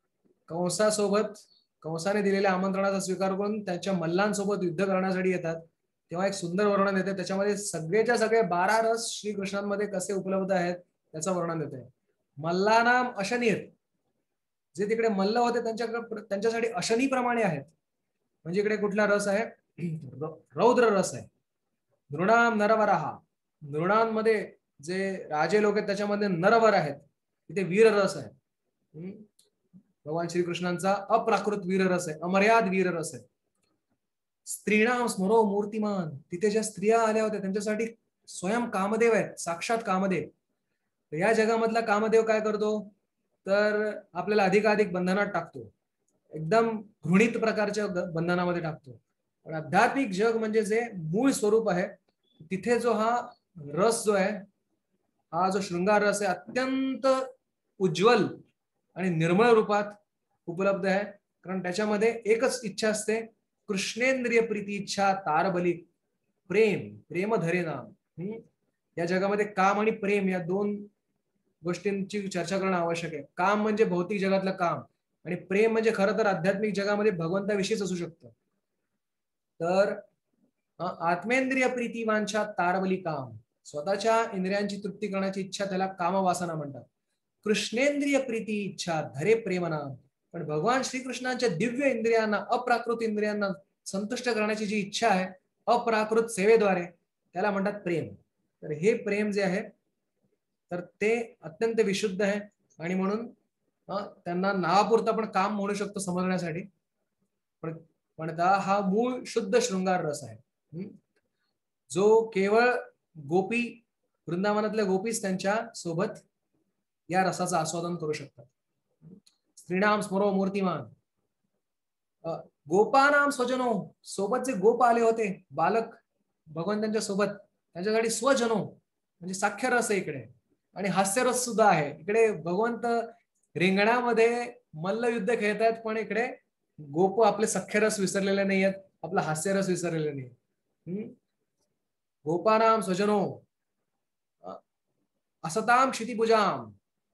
कंसाने दिलेल्या आमंत्रणाचा स्वीकार करून त्यांच्या मल्लांसोबत युद्ध करण्यासाठी येतात, तेव्हा एक सुंदर वर्णन येते. त्याच्यामध्ये सगळेच्या सगळे 12 रस श्रीकृष्णांमध्ये कसे उपलब्ध आहेत त्याचं वर्णन येते. मल्लानाम अशनीर, जे तिकडे मल्ल होते त्यांच्यासाठी अशनीप्रमाणे आहेत. म्हणजे इकडे कुठला रस आहे? रौद्र रस आहे. नृणाम नरवराहा, नृणांमध्ये जे राजे लोक आहेत त्याच्यामध्ये नरवर आहेत, तिथे वीर रस आहे. भगवान श्रीकृष्णांचा अप्राकृत वीर रस आहे, अमर्याद वीर रस आहे. स्त्रीणाम स्मरो मूर्तिमान, तिथे ज्या स्त्रिया आल्या होत्या त्यांच्यासाठी स्वयं कामदेव आहेत, साक्षात कामदेव. या जगामधला कामदेव काय करतो? तर आपल्याला अधिकाधिक बंधनात टाकतो, एकदम घृणित प्रकारच्या बंधनामध्ये टाकतो. पण आध्यात्मिक जग म्हणजे जे मूळ स्वरूप आहे तिथे जो हा रस जो आहे, हा जो शृंगार रस आहे, अत्यंत उज्ज्वल आणि निर्मळ रूपात उपलब्ध आहे. कारण त्याच्यामध्ये एकच इच्छा असते, कृष्णेंद्रिय प्रीती इच्छा तारबली प्रेम धरे नाम. या जगामध्ये काम आणि प्रेम या 2 गोष्टींची चर्चा करणं आवश्यक आहे. काम म्हणजे भौतिक जगातलं काम, आणि प्रेम म्हणजे खरं तर आध्यात्मिक जगामध्ये भगवंताविषयीच असू शकतं. तर आत्मेंद्रिय प्रीती वांछा तारबली काम, स्वतःच्या इंद्रियांची तृप्ती करण्याची इच्छा, त्याला कामवासना म्हणतात. कृष्णेंद्रिय प्रीती इच्छा धरे प्रेमनाम, पण भगवान श्रीकृष्णांच्या दिव्य इंद्रियांना, अप्राकृत इंद्रियांना संतुष्ट करण्याची जी इच्छा आहे अप्राकृत सेवेद्वारे, त्याला म्हणतात प्रेम. तर हे प्रेम जे आहे तर ते अत्यंत विशुद्ध आहे, आणि म्हणून त्यांना नावापुरतं आपण काम म्हणू शकतो समजण्यासाठी. पण म्हणता हा मूळ शुद्ध शृंगार रस आहे, जो केवळ गोपी, वृंदावनातल्या गोपीच त्यांच्या सोबत या रसाचं आस्वादन करू शकतात. स्त्रीणाम स्मरो मूर्तिमान, गोपानाम स्वजनो, सोबत जे गोप आले होते, बालक भगवंतांच्या सोबत, त्यांच्यासाठी स्वजनो म्हणजे साख्य रस आहे इकडे, आणि हास्यरस सुद्धा आहे इकडे. भगवंत रिंगणामध्ये मल्लयुद्ध खेळतायत, पण इकडे गोप आपले सख्यरस विसरलेले नाही आहेत, आपला हास्यरस विसरलेले नाही. गोपानाम स्वजनो असताम क्षितिभुजाम,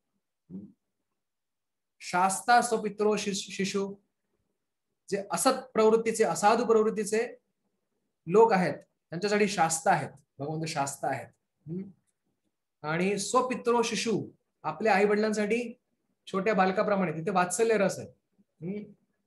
शास्ता स्वपित्रो शिशु, जे असत प्रवृत्तीचे, असाधू प्रवृत्तीचे लोक आहेत त्यांच्यासाठी शास्ता आहेत, भगवंत शास्ता आहेत. आणि स्वपित्रो शिशु, आपल्या आई वडिलांसाठी छोट्या बालकाप्रमाणे, तिथे वात्सल्य रस आहे.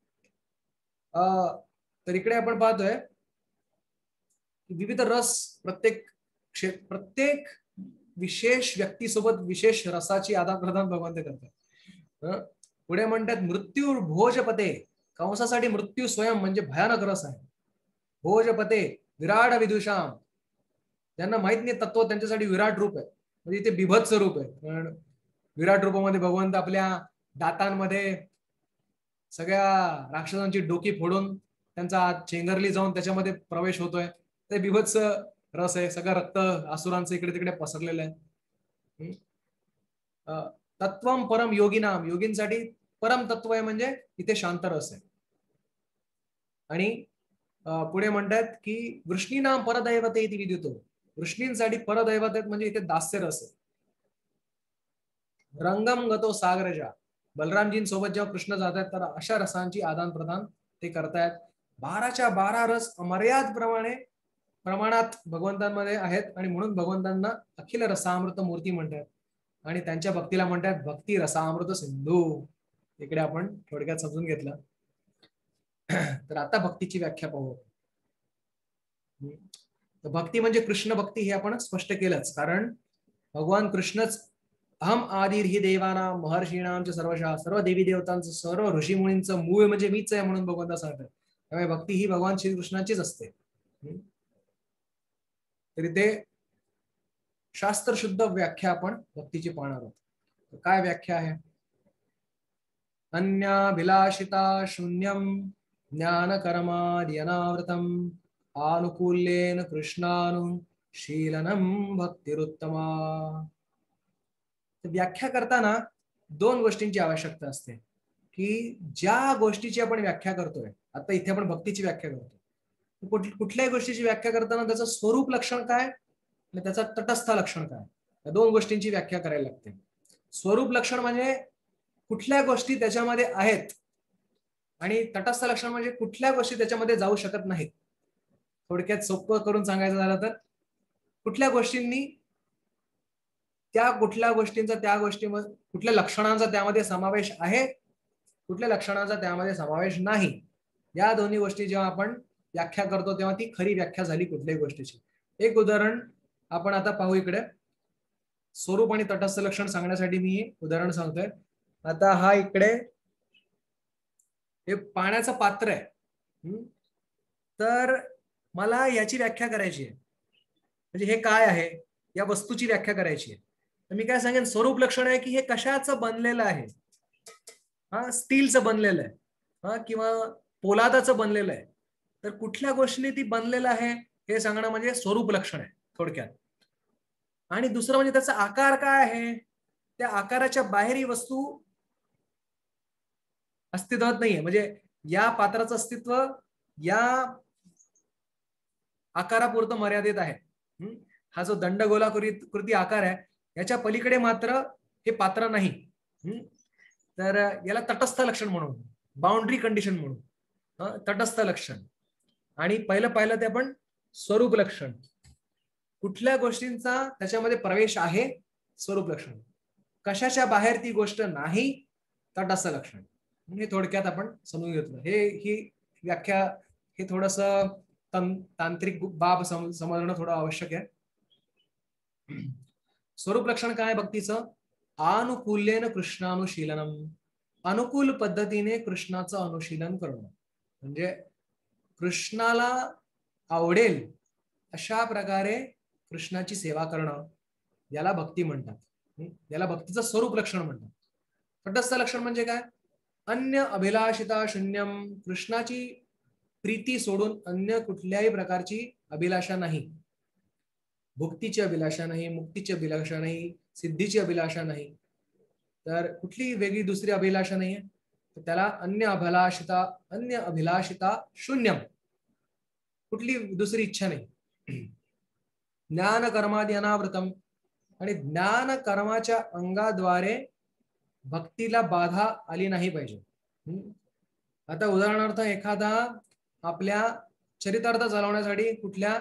तर इकडे आपण पाहतोय विविध रस, प्रत्येक विशेष व्यक्तीसोबत विशेष रसाची आदान प्रदान भगवंत करतात. पुढे म्हणतात मृत्यू भोजपते, कंसासाठी मृत्यू स्वयं म्हणजे भयानक रस आहे. भोजपते विराट विदुषाम, ज्यांना माहित नाही तत्व त्यांच्यासाठी विराट रूप आहे, म्हणजे इथे बिभत्स रूप आहे. कारण विराट रूपामध्ये भगवंत आपल्या दातांमध्ये सगळ्या राक्षसांची डोकी फोडून त्यांचा चेंगरली जाऊन त्याच्यामध्ये प्रवेश होतोय. ते बिभत्स रस आहे, सगळं रक्त असुरांचं इकडे तिकडे पसरलेलं आहे. तत्वम परम योगिनाम, योगींसाठी परम तत्व आहे म्हणजे इथे शांत रस आहे. आणि पुढे म्हणतात की वृष्णीनाम परदैवते इति विद्युतो, वृष्णींसाठी परदैवत आहेत म्हणजे इथे दास्य रस आहे. रंगम गतो सागरजा, बलरामजींसोबत जेव्हा कृष्ण जात आहेत तर अशा रसांची आदान प्रदान ते करतायत. 12च्या 12 रस अमर्याद प्रमाणात भगवंतांमध्ये आहेत, आणि म्हणून भगवंतांना अखिल रसामृत मूर्ती म्हणतात, आणि त्यांच्या भक्तीला म्हणतात भक्ती रसामृत सिंधू. इकडे आपण थोडक्यात समजून घेतलं. तर आता भक्तीची व्याख्या पाहू. भक्ती म्हणजे कृष्ण भक्ती हे आपण स्पष्ट केलंच, कारण भगवान कृष्णच अहम आदिर ही देवानाम महर्षीणाम सर्वशः, सर्व देवी देवतांचं, सर्व ऋषीमुनींचं मूळ म्हणजे मीच आहे म्हणून भगवंता सांगतात. त्यामुळे भक्ती ही भगवान श्रीकृष्णाचीच असते. तरी ते शास्त्रशुद्ध व्याख्या आपण भक्तीची पाहणार आहोत. काय व्याख्या आहे? अन्याभिलाषिता शून्यम ज्ञान कर्माद्यनावृतम आनुकूल्येन कृष्णानुशीलनम भक्तिरुत्तमा. व्याख्या करताना दोन गोष्टींची आवश्यकता असते, की ज्या गोष्टीची आपण व्याख्या करतोय, आता इथे आपण भक्तीची व्याख्या करतो, कुठल्याही गोष्टीची व्याख्या करताना त्याचं स्वरूप लक्षण काय आणि त्याचं तटस्थ लक्षण काय, या दोन गोष्टींची व्याख्या करायला लागते. स्वरूप लक्षण म्हणजे कुठल्या गोष्टी त्याच्यामध्ये आहेत, आणि तटस्थ लक्षण म्हणजे कुठल्या गोष्टी त्याच्यामध्ये जाऊ शकत नाहीत. थोडक्यात सोपं करून सांगायचं झालं तर कुठल्या गोष्टींनी कुठल्या गोष्टींचा त्या गोष्टीमध्ये, कुठल्या लक्षणांचा त्यामध्ये समावेश आहे, कुठल्या लक्षणांचा त्यामध्ये समावेश नाही, या दोन्ही गोष्टी जेव्हा आपण व्याख्या करतो तेव्हा ती खरी व्याख्या झाली कुठल्याही गोष्टीची. एक उदाहरण आपण आता पाहू. इकडे स्वरूप आणि तटस्थ लक्षण सांगण्यासाठी मी उदाहरण सांगतोय. आता हा इकडे हे पाण्याचं पात्र आहे, तर मला याची व्याख्या करायची आहे, म्हणजे हे काय आहे या वस्तूची व्याख्या करायची आहे. तर मी काय सांगेन, स्वरूप लक्षण आहे की हे कशाचं बनलेलं आहे. स्टीलचं बनलेलं आहे, किंवा पोलादाचं बनलेलं आहे. तर कुठल्या गोष्टीने ती बनलेलं आहे हे सांगणं म्हणजे स्वरूप लक्षण आहे थोडक्यात. आणि दुसरं म्हणजे त्याचा आकार काय आहे, त्या आकाराच्या बाहेर ही वस्तू अस्तित्वात नाहीये. म्हणजे या पात्राचं अस्तित्व या आकारापुरतं मर्यादित आहे. हा जो दंडगोलाकृती आकार आहे याच्या पलीकडे मात्र हे पात्र नाही. तर याला तटस्थ लक्षण म्हणून, बाउंड्री कंडिशन म्हणून तटस्थ लक्षण. आणि पाहिलं ते आपण स्वरूप लक्षण, कुठल्या गोष्टींचा त्याच्यामध्ये प्रवेश आहे, स्वरूप लक्षण. कशाच्या बाहेर ती गोष्ट नाही, तटस्थ लक्षण. हे थोडक्यात आपण समजून घेतलं. ही व्याख्या, हे थोडस तांत्रिक बाब समजणं थोडं आवश्यक आहे. स्वरूप लक्षण काय भक्तीचं? अनुकूल्येन कृष्णानुशीलनम, अनुकूल पद्धतीने कृष्णाचं अनुशीलन करणं. म्हणजे कृष्णाला आवडेल अशा प्रकारे कृष्णाची सेवा करणं याला भक्ती म्हणतात. याला भक्तीचं स्वरूप लक्षण म्हणतात. तटस्थ लक्षण म्हणजे काय? अन्य अभिलाषिता शून्यम, कृष्णाची प्रीती सोडून अन्य कुठल्याही प्रकारची अभिलाषा नाही. भुक्तीची अभिलाषा नाही, मुक्तीची अभिलाषा नाही, सिद्धीची अभिलाषा नाही, तर कुठली वेगळी दुसरी अभिलाषा नाहीये. तर त्याला अन्य अभिलाषिता शून्यम, कुठली दुसरी इच्छा नाही. ज्ञान कर्मादि अनावृतम, आणि ज्ञान कर्माच्या अंगाद्वारे भक्तीला बाधा आली नाही पाहिजे. आता उदाहरणार्थ एखादा आपल्या चरितार्थ चालवण्यासाठी कुठल्या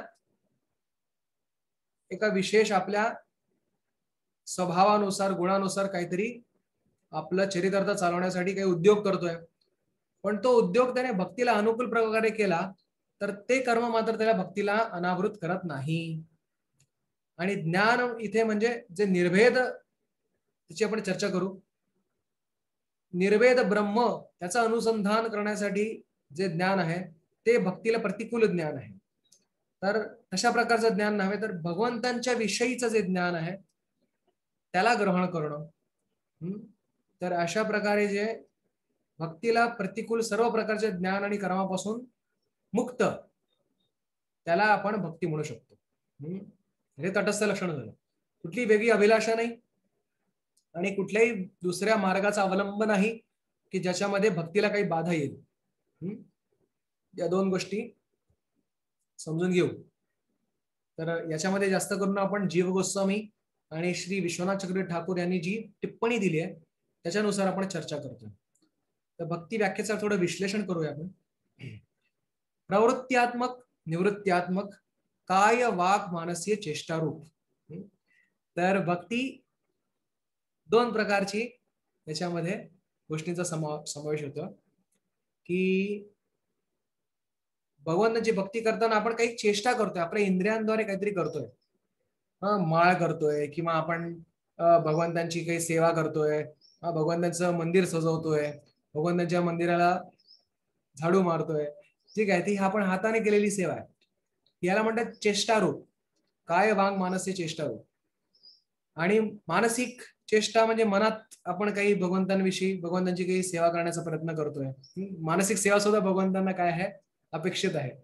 एका विशेष आपल्या स्वभावानुसार गुणानुसार काहीतरी आपलं चरितार्थ चालवण्यासाठी काही उद्योग करतोय, पण तो उद्योग त्याने भक्तीला अनुकूल प्रकारे केला तर ते कर्म मात्र त्याला भक्तीला अनावृत करत नाही. आणि ज्ञान इथे म्हणजे जे निर्भेद, त्याची आपण चर्चा करू. निर्भेद ब्रह्म त्याचं अनुसंधान करण्यासाठी जे ज्ञान आहे ते भक्तीला प्रतिकूल ज्ञान आहे. तर तशा प्रकारचं ज्ञान नव्हे, तर भगवंतांच्या विषयीचं जे ज्ञान आहे त्याला ग्रहण करणं. तर अशा प्रकारे जे भक्तीला प्रतिकूल सर्व प्रकारचे ज्ञान आणि कर्मापासून मुक्त, त्याला आपण भक्ती म्हणू शकतो. हे तटस्थ लक्षण झालं. कुठली वेगळी अभिलाषा नाही आणि कुठल्याही दुसऱ्या मार्गाचा अवलंब नाही की ज्याच्यामध्ये भक्तीला काही बाधा येईल. या दोन गोष्टी समजून घेऊ. तर याच्यामध्ये जास्त करून आपण जीव गोस्वामी आणि श्री विश्वनाथ चक्रवर्ती ठाकूर यांनी जी टिप्पणी दिली आहे त्याच्यानुसार आपण चर्चा करतोय. तर भक्ती व्याख्येचं थोडं विश्लेषण करूया आपण. प्रवृत्त्यात्मक, निवृत्त्यात्मक, काय वाक मानसीय चेष्टारूप. तर भक्ती दोन प्रकारची याच्यामध्ये गोष्टींचा समावेश होतो की भगवंताची भक्ती करताना आपण काही चेष्टा करतोय, आपल्या इंद्रियांद्वारे काहीतरी करतोय. माळ करतोय किंवा आपण भगवंतांची काही सेवा करतोय, भगवंतांचं मंदिर सजवतोय, भगवंतांच्या मंदिराला झाडू मारतोय. ठीक आहे, ती आपण हाताने केलेली सेवा आहे. याला म्हणतात चेष्टारूप, काय वांग मानसी चेष्टारूप. आणि मानसिक चेष्टा म्हणजे मनात आपण काही भगवंतांविषयी, भगवंतांची काही सेवा करण्याचा प्रयत्न करतोय. मानसिक सेवा सुद्धा भगवंतांना काय आहे, अपेक्षित आहे.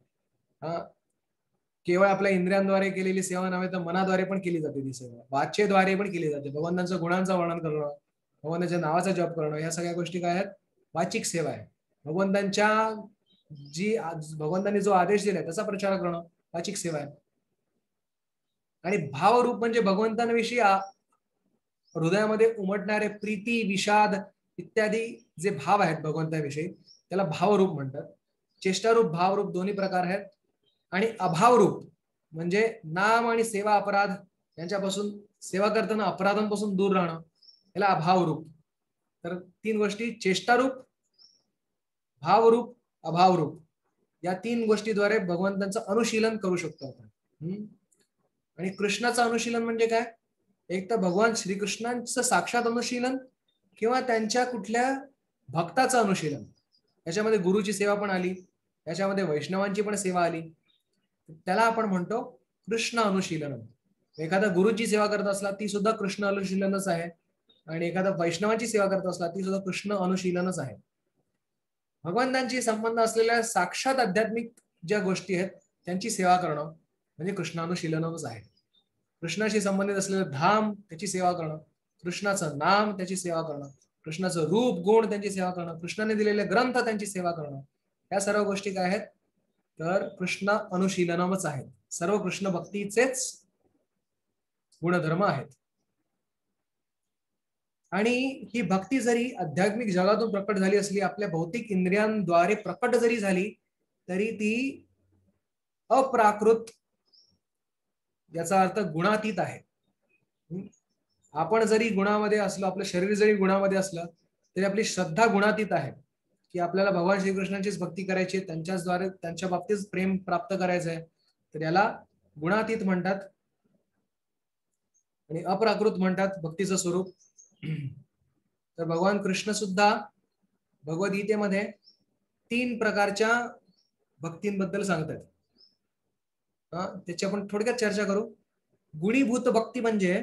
केवळ आपल्या इंद्रियांद्वारे केलेली सेवा नव्हे तर मनाद्वारे पण केली जाते ती सेवा, वाचेद्वारे पण केली जाते. भगवंतांच्या गुणांचं वर्णन करणं, भगवंतांच्या नावाचा जप करणं, या सगळ्या गोष्टी काय आहेत, वाचिक सेवा आहे. भगवंतांनी जो आदेश दिलाय त्याचा प्रचार करणं वाचिक सेवा आहे. आणि भावरूप म्हणजे भगवंतांविषयी हृदयामध्ये उमटणारे प्रीती, विषाद इत्यादी जे भाव आहेत भगवंताविषयी त्याला भावरूप म्हणतात. चेष्टारूप, भावरूप दोन्ही प्रकार आहेत. आणि अभावरूप म्हणजे नाम आणि सेवा अपराध यांच्यापासून, सेवा करताना अपराधांपासून दूर राहणं, याला अभावरूप. तर तीन गोष्टी, चेष्टारूप, भावरूप, अभावरूप, या तीन गोष्टीद्वारे भगवंतांचं अनुशीलन करू शकतो आपण. आणि कृष्णाचं अनुशीलन म्हणजे काय, एक तर भगवान श्रीकृष्णांचं साक्षात अनुशीलन किंवा त्यांच्या कुठल्या भक्ताचं अनुशीलन. याच्यामध्ये गुरुची सेवा पण आली, याच्यामध्ये वैष्णवांची पण सेवा आली. त्याला आपण म्हणतो कृष्ण अनुशीलन. एखादा गुरुची सेवा करत असला ती सुद्धा कृष्ण अनुशीलनच आहे, आणि एखादा वैष्णवांची सेवा करत असला ती सुद्धा कृष्ण अनुशीलनच आहे. भगवंतांची संबंध असलेल्या साक्षात आध्यात्मिक ज्या गोष्टी आहेत त्यांची सेवा करणं म्हणजे कृष्णानुशीलनच आहे. कृष्णाशी संबंधित असलेलं धाम त्याची सेवा करणं, कृष्णाचं नाम त्याची सेवा करणं, कृष्णाचं रूप गुण त्यांची सेवा करणं, कृष्णाने दिलेले ग्रंथ त्यांची सेवा करणं, या सर्व गोष्टी काय आहेत तर कृष्ण अनुशीलनमच आहेत. सर्व कृष्ण भक्तीचेच गुणधर्म आहेत. आणि ही भक्ती जरी आध्यात्मिक जगातून प्रकट झाली असली, आपल्या भौतिक इंद्रियांद्वारे प्रकट जरी झाली तरी ती अप्राकृत, याचा अर्थ गुणातीत आहे. आपण जरी गुणामध्ये असलो, आपलं शरीर जरी गुणामध्ये असलं तरी आपली श्रद्धा गुणातीत आहे की आपल्याला भगवान श्रीकृष्णांचीच भक्ती करायची, त्यांच्याचद्वारे त्यांच्या बाबतीत प्रेम प्राप्त करायचं आहे. तर याला गुणातीत म्हणतात आणि अप्राकृत म्हणतात भक्तीचं स्वरूप. तर भगवान कृष्ण सुद्धा भगवद्गीतेमध्ये 3 प्रकारच्या भक्तींबद्दल सांगतायत. त्याची आपण थोडक्यात चर्चा करू. गुणीभूत भक्ती म्हणजे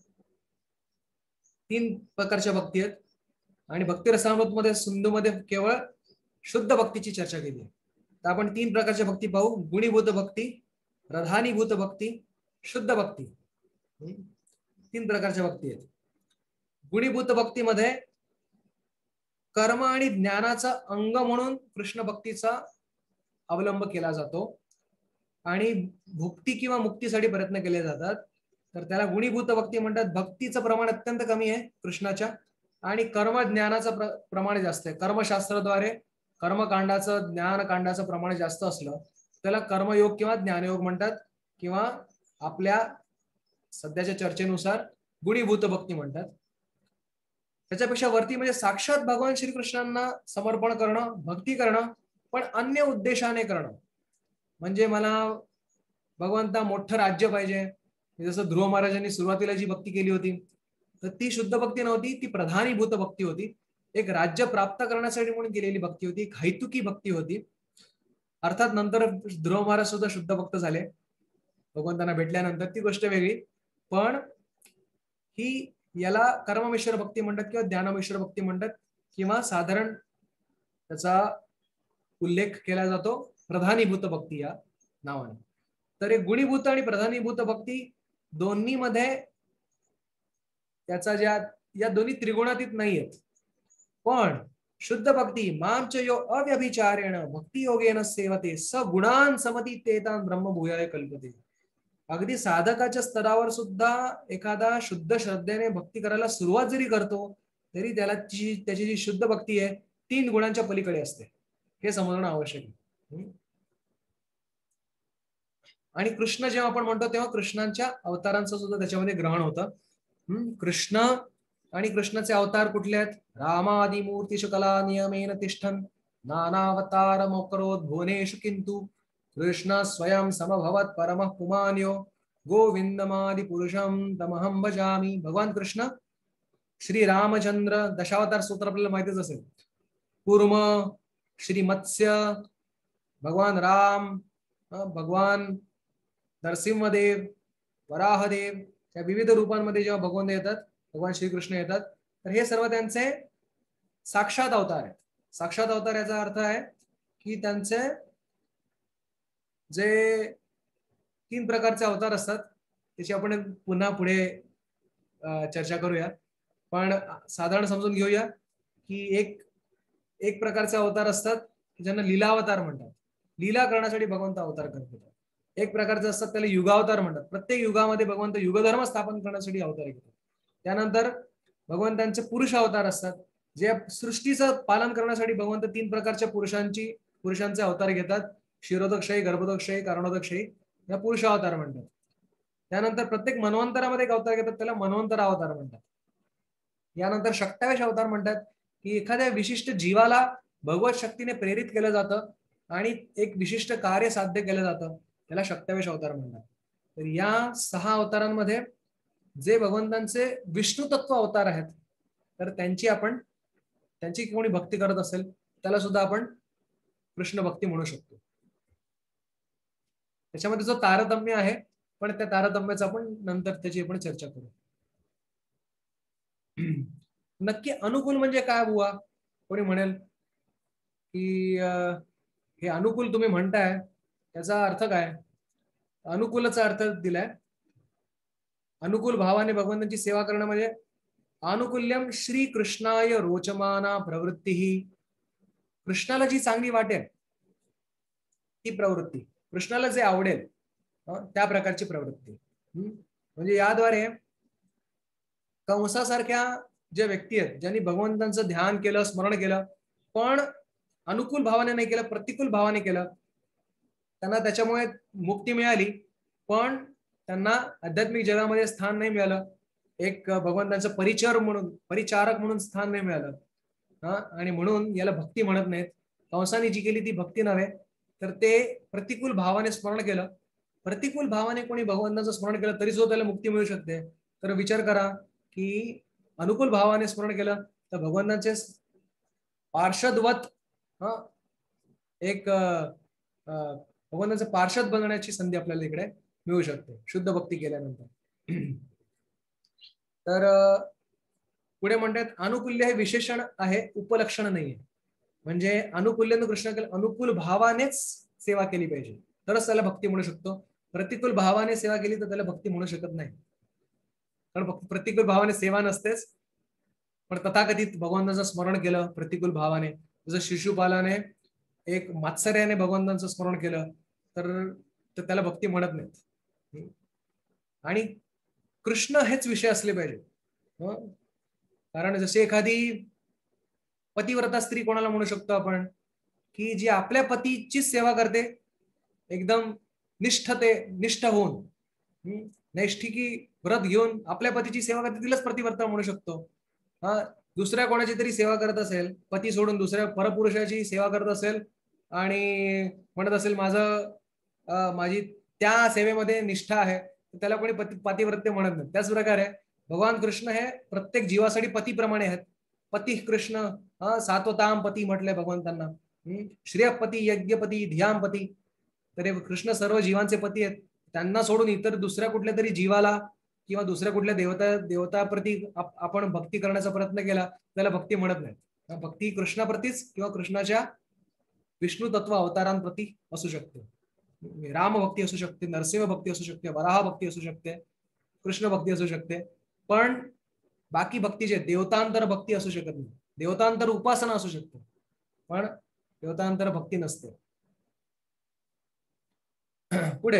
3 प्रकारच्या भक्ती आहेत आणि भक्ती रसामृत मध्ये सिंधूमध्ये केवळ शुद्ध भक्तीची चर्चा केली आहे. तर आपण 3 प्रकारच्या भक्ती पाहू. गुणीभूत भक्ती, प्रधानीभूत भक्ती, शुद्ध भक्ती. 3 प्रकारच्या भक्ती आहेत. गुणीभूत भक्तीमध्ये कर्म आणि ज्ञानाचा अंग म्हणून कृष्ण भक्तीचा अवलंब केला जातो आणि भुक्ती किंवा मुक्तीसाठी प्रयत्न केले जातात. तर त्याला गुणीभूत भक्ती म्हणतात. भक्तीचं प्रमाण अत्यंत कमी आहे कृष्णाच्या आणि कर्म ज्ञानाचं प्रमाण जास्त आहे. कर्मशास्त्राद्वारे कर्मकांडाचं ज्ञानकांडाचं प्रमाण जास्त असलं त्याला कर्मयोग किंवा ज्ञानयोग म्हणतात किंवा आपल्या सध्याच्या चर्चेनुसार गुणीभूत भक्ती म्हणतात. त्याच्यापेक्षा वरती म्हणजे साक्षात भगवान श्रीकृष्णांना समर्पण करणं, भक्ती करणं, पण अन्य उद्देशाने करणं. म्हणजे मला भगवंता मोठं राज्य पाहिजे, जसं ध्रुव महाराजांनी सुरुवातीला जी भक्ती केली होती तर ती शुद्ध भक्ती नव्हती, ती प्रधानीभूत भक्ती होती. एक राज्य प्राप्त करण्यासाठी म्हणून केलेली भक्ती होती, हैतुकी भक्ती होती. अर्थात नंतर ध्रुव महाराज सुद्धा शुद्ध भक्त झाले भगवंतांना भेटल्यानंतर, ती गोष्ट वेगळी. पण ही याला कर्ममिश्र भक्ती म्हणतात किंवा ज्ञानमिश्र भक्ती म्हणतात किंवा साधारण त्याचा उल्लेख केला जातो प्रधानीभूत भक्ती या नावाने. तर एक गुणीभूत आणि प्रधानीभूत भक्ती दोन्ही मध्ये त्याचा या दोन्ही त्रिगुणातीत नाहीयेत. पण शुद्ध भक्ती मामच यो अव्यभिचारेण भक्ती योगेन सेवते स गुणान समती तेतान ब्रह्मभूयाय कल्पते. अगदी साधकाच्या स्तरावर सुद्धा एखादा शुद्ध श्रद्धेने भक्ती करायला सुरुवात जरी करतो तरी त्याला त्याची जी शुद्ध भक्ती आहे 3 गुणांच्या पलीकडे असते, हे समजणं आवश्यक आहे. आणि कृष्ण जेव्हा आपण म्हणतो तेव्हा कृष्णांच्या अवतारांचं सुद्धा त्याच्यामध्ये ग्रहण होतं. कृष्ण आणि कृष्णाचे अवतार कुठले आहेत? रामादि मूर्तीषु कला नियमेन तिष्ठन् नानावतार मोकरोद भुवनेषु किंतु कृष्ण स्वयं समभवत परमः पुमान्यो गोविंदमादि पुरुषम तमहं भजामि. भगवान कृष्ण, श्री रामचंद्र, दशावतार स्तोत्र आपल्याला माहितीच असेल. कूर्म, श्री मत्स्य, भगवान राम, भगवान नरसिंहदेव, वराहदेव, या विविध रूपांमध्ये जेव्हा भगवान येतात, भगवान श्रीकृष्ण येतात, तर हे सर्व त्यांचे साक्षात अवतार आहेत. साक्षात अवतार याचा अर्थ आहे की त्यांचे जे 3 प्रकारचे अवतार असतात त्याची आपण पुन्हा पुढे चर्चा करूया. पण साधारण समजून घेऊया की एक प्रकारचे अवतार असतात ज्यांना लीलावतार म्हणतात. लीला करण्यासाठी भगवंत अवतार करतात. एक प्रकारचे असतात त्याला युगावतार म्हणतात. प्रत्येक युगामध्ये भगवंत युगधर्म स्थापन करण्यासाठी अवतार घेतात. त्यानंतर भगवंतांचे पुरुष अवतार असतात, जे सृष्टीचं पालन करण्यासाठी भगवंत 3 प्रकारच्या पुरुषांचे अवतार घेतात. क्षीरोदकशाही, गर्भोदकशाही, कारणोदकशाही, या पुरुष अवतार म्हणतात. त्यानंतर प्रत्येक मनवंतरामध्ये एक अवतार घेतात, त्याला मनवंतर अवतार म्हणतात. यानंतर शक्तावेश अवतार म्हणतात की एखाद्या विशिष्ट जीवाला भगवत शक्तीने प्रेरित केलं जातं आणि एक विशिष्ट कार्य साध्य केलं जातं, त्याला शक्तावेश अवतार म्हणतात. तर या 6 अवतारांमध्ये जे भगवंतांचे विष्णू तत्व अवतार आहेत, तर त्यांची कोणी भक्ती करत असेल त्याला सुद्धा आपण कृष्ण भक्ती म्हणू शकतो. त्याच्यामध्ये जो तारतम्य आहे, पण त्या तारतम्याचं आपण नंतर त्याची आपण चर्चा करू. नक्की अनुकूल म्हणजे काय बुवा? कोणी म्हणेल की हे अनुकूल तुम्ही म्हणताय त्याचा अर्थ काय? अनुकूलचा अर्थ दिलाय, अनुकूल भावाने भगवंतांची सेवा करणं म्हणजे अनुकूल्यम श्री कृष्णाय रोचमाना प्रवृत्ती. कृष्णाला जी चांगली वाटेल ती प्रवृत्ती, कृष्णाला जे आवडेल त्या प्रकारची प्रवृत्ती. म्हणजे याद्वारे कंसासारख्या ज्या व्यक्ती आहेत ज्यांनी भगवंतांचं ध्यान केलं, स्मरण केलं, पण अनुकूल भावाने नाही केलं, प्रतिकूल भावाने केलं, त्यांना त्याच्यामुळे मुक्ती मिळाली पण त्यांना आध्यात्मिक जगामध्ये स्थान नाही मिळालं. एक भगवंतांचं परिचारक म्हणून स्थान नाही मिळालं. आणि म्हणून याला भक्ती म्हणत नाहीत. कंसाने जी केली ती भक्ती नव्हे, तर ते प्रतिकूल भावाने स्मरण केलं. प्रतिकूल भावाने कोणी भगवंतांचं स्मरण केलं तरी सुद्धा त्याला मुक्ती मिळू शकते. तर विचार करा की अनुकूल भावाने स्मरण केलं तर भगवंतांचे पार्षदवत एक भगवंताचं पार्षद बनण्याची संधी आपल्याला इकडे मिळू शकते शुद्ध भक्ती केल्यानंतर. तर पुढे म्हणतात अनुकूल्य हे विशेषण आहे, उपलक्षण नाहीये. म्हणजे अनुकूल्यनं कृष्ण केलं, अनुकूल भावानेच सेवा केली पाहिजे तरच त्याला भक्ती म्हणू शकतो. प्रतिकूल भावाने सेवा केली तर त्याला भक्ती म्हणू शकत नाही. कारण प्रतिकूल भावाने सेवा नसतेच. पण तथाकथित भगवंताचं स्मरण केलं प्रतिकूल भावाने, जसं शिशुपालाने एक मात्सर्याने भगवंतांचं स्मरण केलं तर त्याला भक्ती म्हणत नाहीत. आणि कृष्ण हेच विषय असले पाहिजे. कारण जसे एखादी पतिव्रता स्त्री कोणाला म्हणू शकतो आपण, की जी आपल्या पतीची सेवा करते एकदम निष्ठ होऊन, नैष्ठिकी व्रत घेऊन आपल्या पतीची सेवा करते, तिलाच पतिव्रता म्हणू शकतो. हा दुसऱ्या कोणाची तरी सेवा करत असेल, पती सोडून दुसऱ्या परपुरुषाची सेवा करत असेल आणि म्हणत असेल माझी त्या सेवेमध्ये निष्ठा आहे, त्याला कोणी पतिव्रते म्हणत नाही. त्याच प्रकारे भगवान कृष्ण हे प्रत्येक जीवासाठी पतीप्रमाणे आहेत. पती कृष्ण, सात्वताम पती म्हटलंय भगवंतांना. श्रेयपती, यज्ञपती, ध्यानपती. तर हे कृष्ण सर्व जीवांचे पती आहेत. त्यांना सोडून इतर दुसऱ्या कुठल्या तरी जीवाला किंवा दुसऱ्या कुठल्या देवताप्रती आपण भक्ती करण्याचा प्रयत्न केला त्याला भक्ती म्हणत नाही. भक्ती कृष्णाप्रतीच किंवा कृष्णाच्या विष्णू तत्व अवतारांप्रती असू शकते. राम भक्ती असू शकते, नरसिंह भक्ती असू शकते, वराह भक्ती असू शकते, कृष्ण भक्ती असू शकते. पण बाकी भक्ती जे देवतांतर भक्ती असू शकत नाही. देवतांतर उपासना असू शकते पण देवतांतर भक्ती नसते. पुढे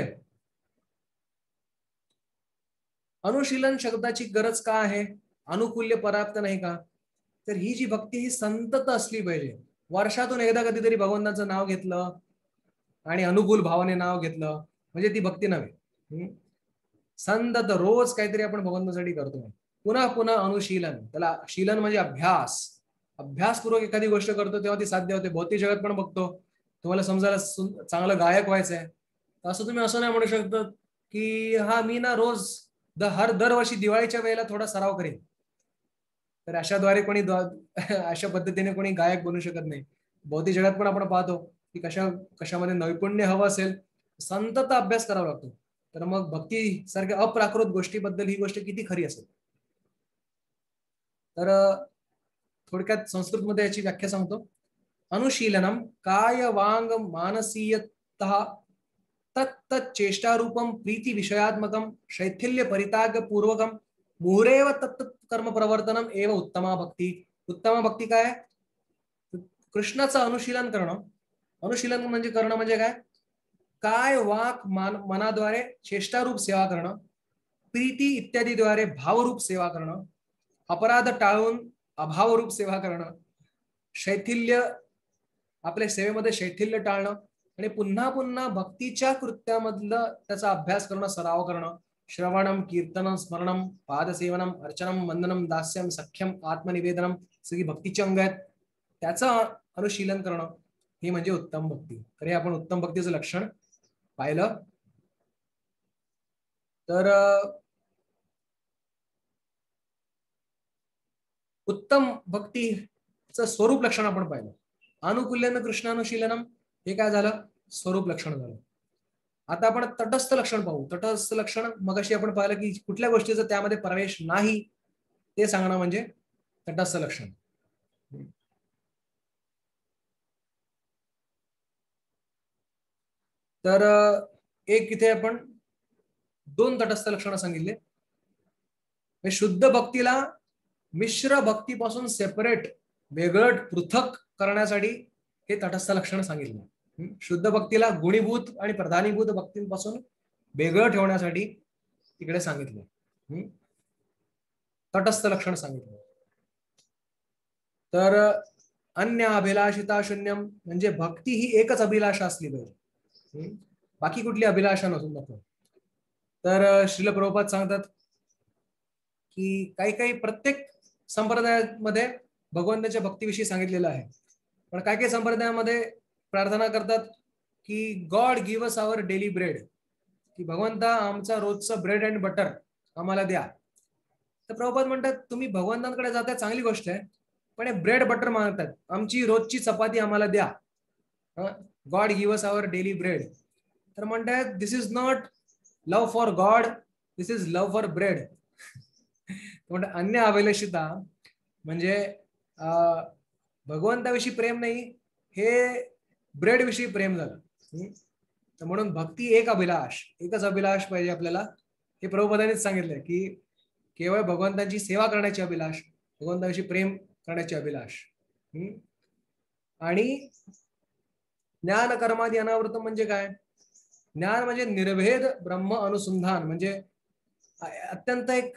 अनुशीलन शब्दाची गरज का आहे? अनुकूल्य पर्याप्त नाही का? तर ही जी भक्ती ही संतत असली पाहिजे. वर्षातून एकदा कधीतरी भगवंताचं नाव घेतलं आणि अनुकूल भावाने नाव घेतलं म्हणजे ती भक्ती नव्हे. संतत रोज काहीतरी आपण भगवंतासाठी करतोय. पुन्हा पुन्हा अनुशीलन, त्याला शीलन म्हणजे अभ्यास. अभ्यासपूर्वक एखादी गोष्ट करतो तेव्हा ती साध्य होते. भौतिक जगात पण बघतो, तुम्हाला समजायला चांगलं गायक व्हायचंय असं तुम्ही असं नाही म्हणू शकत की हा मी ना रोज दरवर्षी दिवाळीच्या वेळेला थोडा सराव करेन. तर अशाद्वारे कोणी अशा पद्धतीने कोणी गायक बनू शकत नाही. भौतिक जगात पण आपण पाहतो की कशामध्ये नैपुण्य हवं असेल संतत अभ्यास करावा लागतो. तर मग भक्ती सारख्या अप्राकृत गोष्टीबद्दल ही गोष्ट किती खरी असेल. तर थोडक्यात संस्कृतमध्ये याची व्याख्या सांगतो. अनुशीलनम काय वांग मानसीयतः तत्तच्चेष्टारूपम प्रीती विषयात्मकम शैथिल्य परित्याग पूर्वकम मुहुरेव तत्त कर्म प्रवर्तनम एव उत्तमा भक्ती. उत्तमा भक्ती काय? कृष्णाचं अनुशीलन करणं. अनुशीलन म्हणजे करणं म्हणजे काय वाक मनाद्वारे चेष्टारूप सेवा करणं, प्रीती इत्यादीद्वारे भावरूप सेवा करणं, अपराध टाळून अभावरूप सेवा करणं, शैथिल्य आपल्या सेवेमध्ये शैथिल्य टाळणं आणि पुन्हा पुन्हा भक्तीच्या कृत्यामधलं त्याचा अभ्यास करणं, सराव करणं, श्रवणम, कीर्तनम, स्मरणम, पादसेवनम, अर्चनम, वंदनम, दास्यम, सख्यम, आत्मनिवेदनम सगळी भक्तीची अंग आहेत. त्याचं अनुशीलन करणं हे म्हणजे उत्तम भक्ती. तर हे आपण उत्तम भक्तीचं लक्षण पाहिलं. तर उत्तम भक्तीचं स्वरूप लक्षण आपण पाहिलं. अनुकूल्यन कृष्णानुशीलनम हे काय झालं? स्वरूप लक्षण झालं. आता आपण तटस्थ लक्षण पाहू. तटस्थ लक्षण मगाशी आपण पाहिलं की कुठल्या गोष्टीचा त्यामध्ये प्रवेश नाही ते सांगणं म्हणजे तटस्थ लक्षण. तर एक इथे आपण दोन तटस्थ लक्षणं सांगितले. शुद्ध भक्तीला मिश्र भक्तीपासून सेपरेट, वेगळं पृथक करण्यासाठी हे तटस्थ लक्षण सांगितलं. शुद्ध भक्तीला गुणीभूत आणि प्रधानीभूत भक्तींपासून वेगळं ठेवण्यासाठी तिकडे सांगितलं. तटस्थ लक्षण सांगितलं. तर अन्य अभिलाषिता शून्यम म्हणजे भक्ती ही एकच अभिलाषा असली पाहिजे, बाकी कुठली अभिलाषा नसून नको. तर श्रील प्रभुपाद सांगतात की काही प्रत्येक संप्रदायामध्ये भगवंताच्या भक्तीविषयी सांगितलेलं आहे. पण काही संप्रदायामध्ये प्रार्थना करतात की God give us our daily bread, की भगवंता आमचा रोजचा ब्रेड अँड बटर आम्हाला द्या. तर प्रभुपाद म्हणतात तुम्ही भगवंतांकडे जाता चांगली गोष्ट आहे, पण ब्रेड बटर मागतात, आमची रोजची चपाती आम्हाला द्या. God give us our daily bread, तर म्हणतात this is not love for God, this is love for bread. म्हणजे अन्य अभिलाषिता म्हणजे भगवंताविषयी प्रेम नाही, हे ब्रेड विषयी प्रेम झालं. तर म्हणून भक्ती एक अभिलाष, एकच अभिलाष पाहिजे आपल्याला. हे प्रभुपदांनीच सांगितलंय की केवळ भगवंतांची सेवा करण्याची अभिलाष, भगवंताविषयी प्रेम करण्याची अभिलाष. आणि ज्ञान कर्मादी अनावृत म्हणजे काय? ज्ञान म्हणजे निर्भेद ब्रह्म अनुसंधान, म्हणजे अत्यंत एक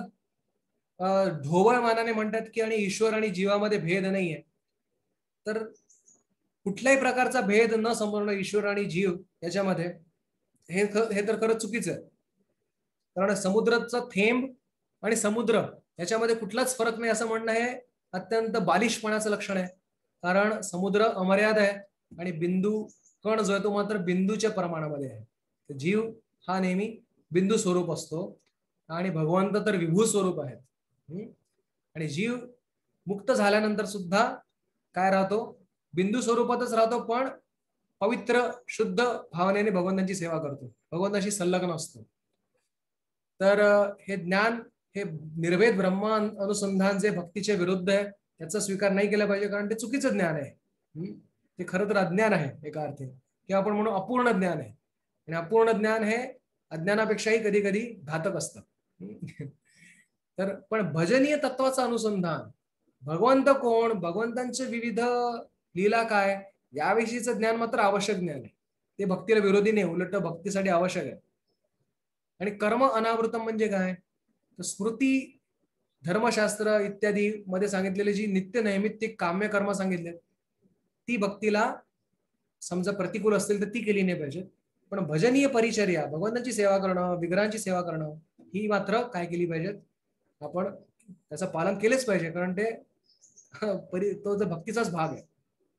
ढोबळ मानाने म्हणतात की आणि ईश्वर आणि जीवामध्ये भेद नाहीये. तर कुठल्याही प्रकारचा भेद न समजणं ईश्वर आणि जीव याच्यामध्ये, हे तर खरंच चुकीचं आहे. कारण समुद्राचा थेंब आणि समुद्र याच्यामध्ये कुठलाच फरक नाही असं म्हणणं हे अत्यंत बालिशपणाचं लक्षण आहे. कारण समुद्र अमर्याद आहे आणि बिंदू कण जो आहे तो मात्र बिंदूच्या प्रमाणामध्ये आहे. जीव हा नेहमी बिंदू स्वरूप असतो आणि भगवंत तर विभू स्वरूप आहेत. आणि जीव मुक्त झाल्यानंतर सुद्धा काय राहतो? बिंदू स्वरूपातच राहतो, पण पवित्र शुद्ध भावनेने भगवंतांची सेवा करतो, भगवंताशी संलग्न असतो. तर हे ज्ञान, हे निर्भेद ब्रह्म अनुसंधान जे भक्तीच्या विरुद्ध आहे, त्याचा स्वीकार नाही केला पाहिजे, कारण ते चुकीचं ज्ञान आहे. ते खरं तर अज्ञान आहे एका अर्थी, किंवा आपण म्हणू अपूर्ण ज्ञान आहे. आणि अपूर्ण ज्ञान हे अज्ञानापेक्षाही कधी कधी घातक असतं. तर पण भजनीय तत्वाचं अनुसंधान, भगवंत कोण, भगवंतांचे विविध लीला काय, याविषयीचं ज्ञान मात्र आवश्यक ज्ञान आहे. ते भक्तीला विरोधी नाही, उलट भक्तीसाठी आवश्यक आहे. आणि कर्म अनावृतम म्हणजे काय? तर स्मृती, धर्मशास्त्र इत्यादी मध्ये सांगितलेली जी नित्य नैमित्तिक काम्य कर्म सांगितले, ती भक्तीला समजा प्रतिकूल असतील तर ती केली नाही पाहिजे. पण भजनीय परिचर्या, भगवंतांची सेवा करणं, विग्रहांची सेवा करणं, ही मात्र काय केली पाहिजे? आपण त्याचं पालन केलेच पाहिजे, कारण ते तो जो भक्तीचाच भाग आहे.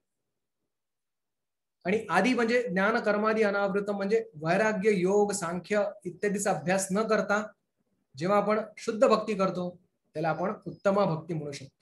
आणि आधी म्हणजे ज्ञान कर्मादी अनावृतम म्हणजे वैराग्य, योग, सांख्य इत्यादीचा अभ्यास न करता जेव्हा आपण शुद्ध भक्ती करतो त्याला आपण उत्तम भक्ती म्हणू शकतो.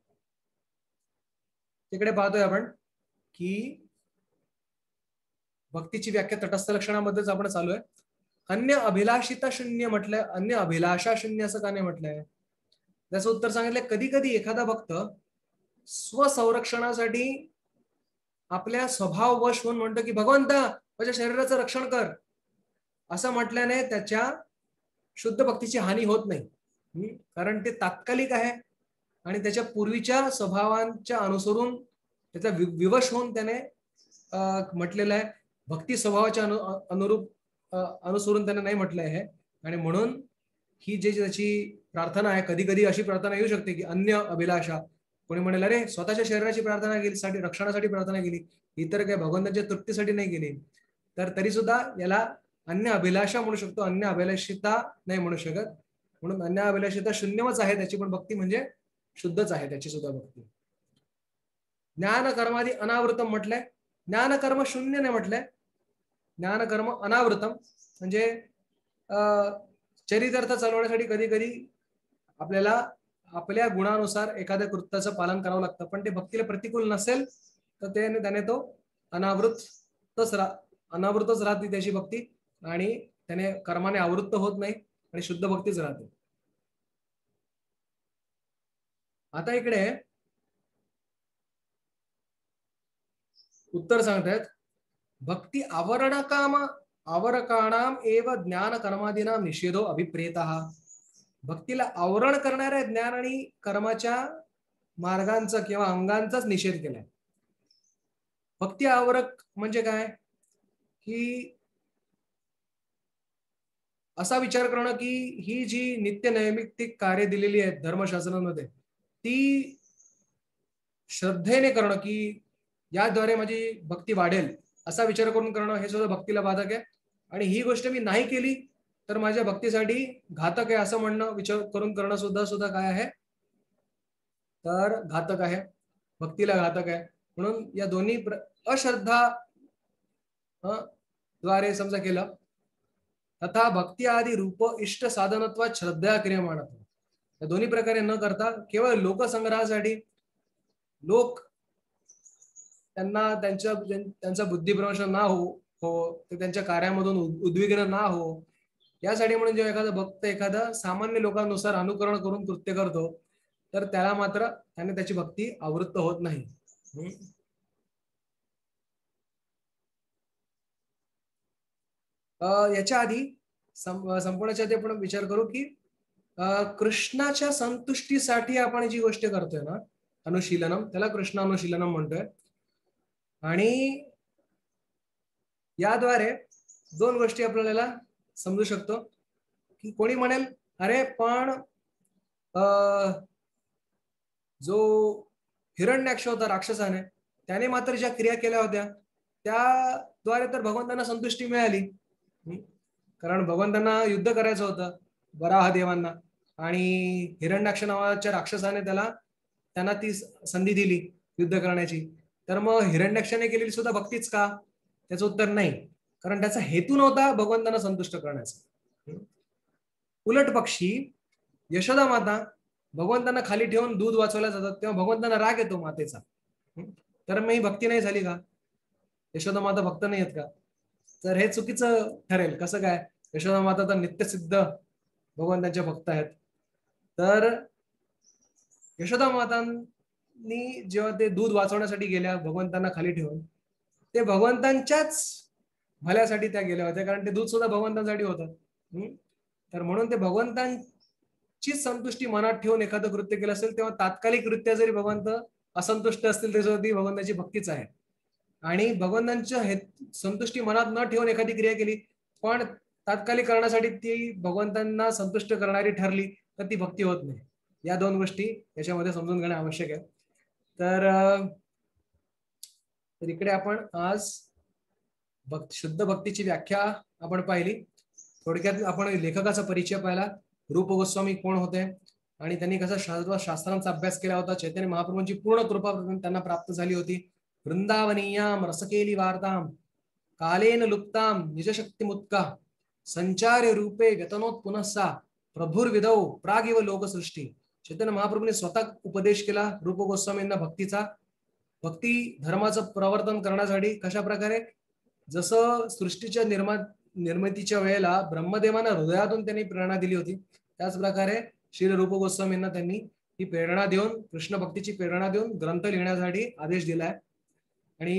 तिकडे पाहतोय आपण की भक्तीची व्याख्या तटस्थ लक्षणामध्येच आपण चालू आहे. अन्य अभिलाषिता शून्य म्हटलंय, अन्य अभिलाषा शून्य असं का नाही म्हटलंय? त्याचं उत्तर सांगितलंय, कधी कधी एखादा भक्त स्वसंरक्षणासाठी आपल्या स्वभाववश होऊन म्हणतो की भगवंता माझ्या शरीराचं रक्षण कर, असं म्हटल्याने त्याच्या शुद्ध भक्तीची हानी होत नाही. कारण ते तात्कालिक आहे आणि त्याच्या पूर्वीच्या स्वभावांच्या अनुसरून त्याचा विवश होऊन त्याने म्हटलेलं आहे. भक्ती स्वभावाच्या अनुरूप अनुसरून त्याने नाही म्हटलं आहे. आणि म्हणून ही जी त्याची प्रार्थना आहे, कधी कधी अशी प्रार्थना येऊ शकते की अन्य अभिलाषा, कोणी म्हणेल अरे स्वतःच्या शरीराची प्रार्थना केली, साठी रक्षणासाठी प्रार्थना केली, इतर काही भगवंताच्या तृप्तीसाठी नाही केली, तर तरी सुद्धा याला अन्य अभिलाषा म्हणू शकतो, अन्य अभिलाषिता नाही म्हणू शकत. म्हणून अन्य अभिलाषिता शून्यच आहे त्याची, पण भक्ती म्हणजे शुद्धच आहे त्याची सुद्धा भक्ती. ज्ञान कर्मादी अनावृतम म्हटलंय, ज्ञान कर्म शून्य नाही म्हटलंय, ज्ञान कर्म अनावृतम म्हणजे चरितार्थ चालवण्यासाठी कधी कधी आपल्याला आपल्या गुणानुसार एखाद्या कृत्याचं पालन करावं लागतं, पण ते भक्तीला प्रतिकूल नसेल तर त्याने तो अनावृतच राहते त्याची भक्ती, आणि त्याने कर्माने आवृत्त होत नाही आणि शुद्ध भक्तीच राहते. आता इकडे उत्तर सांगतायत, भक्ती आवरकाणाम एव ज्ञान कर्मादीना निषेधो अभिप्रेतः. भक्तीला आवरण करणाऱ्या ज्ञान आणि कर्माच्या मार्गांचा किंवा अंगांचाच निषेध केलाय. भक्ती आवरक म्हणजे काय? की असा विचार करणं की ही जी नित्य नैमित्तिक कार्य दिलेली आहेत धर्मशास्त्रांमध्ये, ती श्रद्धेने करणं की याद्वारे माझी भक्ती वाढेल असा विचार करून करणं, हे सुद्धा भक्तीला बाधक आहे. आणि ही गोष्ट मी नाही केली तर माझ्या भक्तीसाठी घातक आहे असं म्हणणं, विचार करून करणं सुद्धा काय आहे? तर घातक आहे, भक्तीला घातक आहे. म्हणून या दोन्ही अश्रद्धा द्वारे समजा केलं, तथा भक्ती आदी रूप इष्ट साधनत्वात श्रद्धा क्रियमाणत्व, या दोन्ही प्रकारे न करता केवळ लोकसंग्रहासाठी, लोक त्यांना त्यांचा बुद्धिभ्रंश ना हो, ते त्यांच्या कार्यामधून उद्विग्न ना हो, यासाठी म्हणून जेव्हा एखादा भक्त एखादा सामान्य लोकांनुसार अनुकरण करून कृत्य करतो, तर त्याला मात्र त्याने त्याची भक्ती आवृत्त होत नाही. याच्या आधी संपवण्याच्या आधी आपण विचार करू की कृष्णाच्या संतुष्टीसाठी आपण जी गोष्ट करतोय ना, अनुशीलनम, त्याला कृष्ण अनुशीलनम म्हणतोय. आणि याद्वारे दोन गोष्टी आपल्याला समजू शकतो की कोणी म्हणेल अरे पण जो हिरण्याक्ष होता राक्षसाने, त्याने मात्र ज्या क्रिया केल्या होत्या त्याद्वारे तर भगवंतांना संतुष्टी मिळाली. कारण भगवंतांना युद्ध करायचं होतं वराह देवांना, आणि हिरण्याक्ष नावाच्या राक्षसाने त्यांना ती संधी दिली युद्ध करण्याची. तर मग हिरण्याक्षाने केलेली सुद्धा भक्तीच का? त्याचं उत्तर नाही, कारण त्याचा हेतू नव्हता भगवंतांना संतुष्ट करण्याचा. उलट पक्षी यशोदा माता भगवंतांना खाली ठेवून दूध वाचवल्या जातात, तेव्हा भगवंतांना राग येतो मातेचा. तर मग ही भक्ती नाही झाली का? यशोदा माता भक्त नाही आहेत का? तर हे चुकीचं ठरेल. कसं काय? यशोदा माता तर नित्यसिद्ध भगवंतांच्या भक्त आहेत. तर यशोदा मातांनी जेव्हा ते दूध वाचवण्यासाठी गेल्या भगवंतांना खाली ठेवून, ते भगवंतांच्याच भल्यासाठी त्या गेल्या होत्या, कारण ते दूध सुद्धा भगवंतांसाठी होतं. तर म्हणून ते भगवंतांची संतुष्टी मनात ठेवून एखादं कृत्य केलं असेल, तेव्हा तात्कालिक कृत्य जरी भगवंत असंतुष्ट असतील त्याच्यावरती भगवंताची भक्तीच आहे. आणि भगवंतांच्या संतुष्टी मनात न ठेवून एखादी क्रिया केली पण तात्कालिक करण्यासाठी ती भगवंतांना संतुष्ट करणारी ठरली, तर ती भक्ती होत नाही. या दोन गोष्टी याच्यामध्ये समजून घेणे आवश्यक आहे. तर इकडे आपण आज शुद्ध भक्तीची व्याख्या आपण पाहिली. थोडक्यात आपण लेखकाचा परिचय पाहिला, रूप गोस्वामी कोण होते आणि त्यांनी कसा शास्त्रांचा अभ्यास केला होता. चैतन्य महाप्रभूंची पूर्ण कृपा त्यांना प्राप्त झाली होती. वृंदावनीयाम रसकेली वार्ताम कालेन लुप्ताम निजशक्तिमुत्का संचार्य रूपे व्यतनोत पुनःसा प्रभुर्विदौ प्रागिव लोकसृष्टी. चैतन्य महाप्रभूंनी स्वतः उपदेश केला रूप गोस्वामींना भक्तीचा. भक्ती धर्माचं प्रवर्तन करण्यासाठी कशा प्रकारे, जसं सृष्टीच्या निर्मितीच्या वेळेला ब्रह्मदेवांना हृदयातून त्यांनी प्रेरणा दिली होती, त्याच प्रकारे श्री रूप गोस्वामींना त्यांनी ही प्रेरणा देऊन, कृष्ण भक्तीची प्रेरणा देऊन ग्रंथ लिहिण्यासाठी आदेश दिलाय. आणि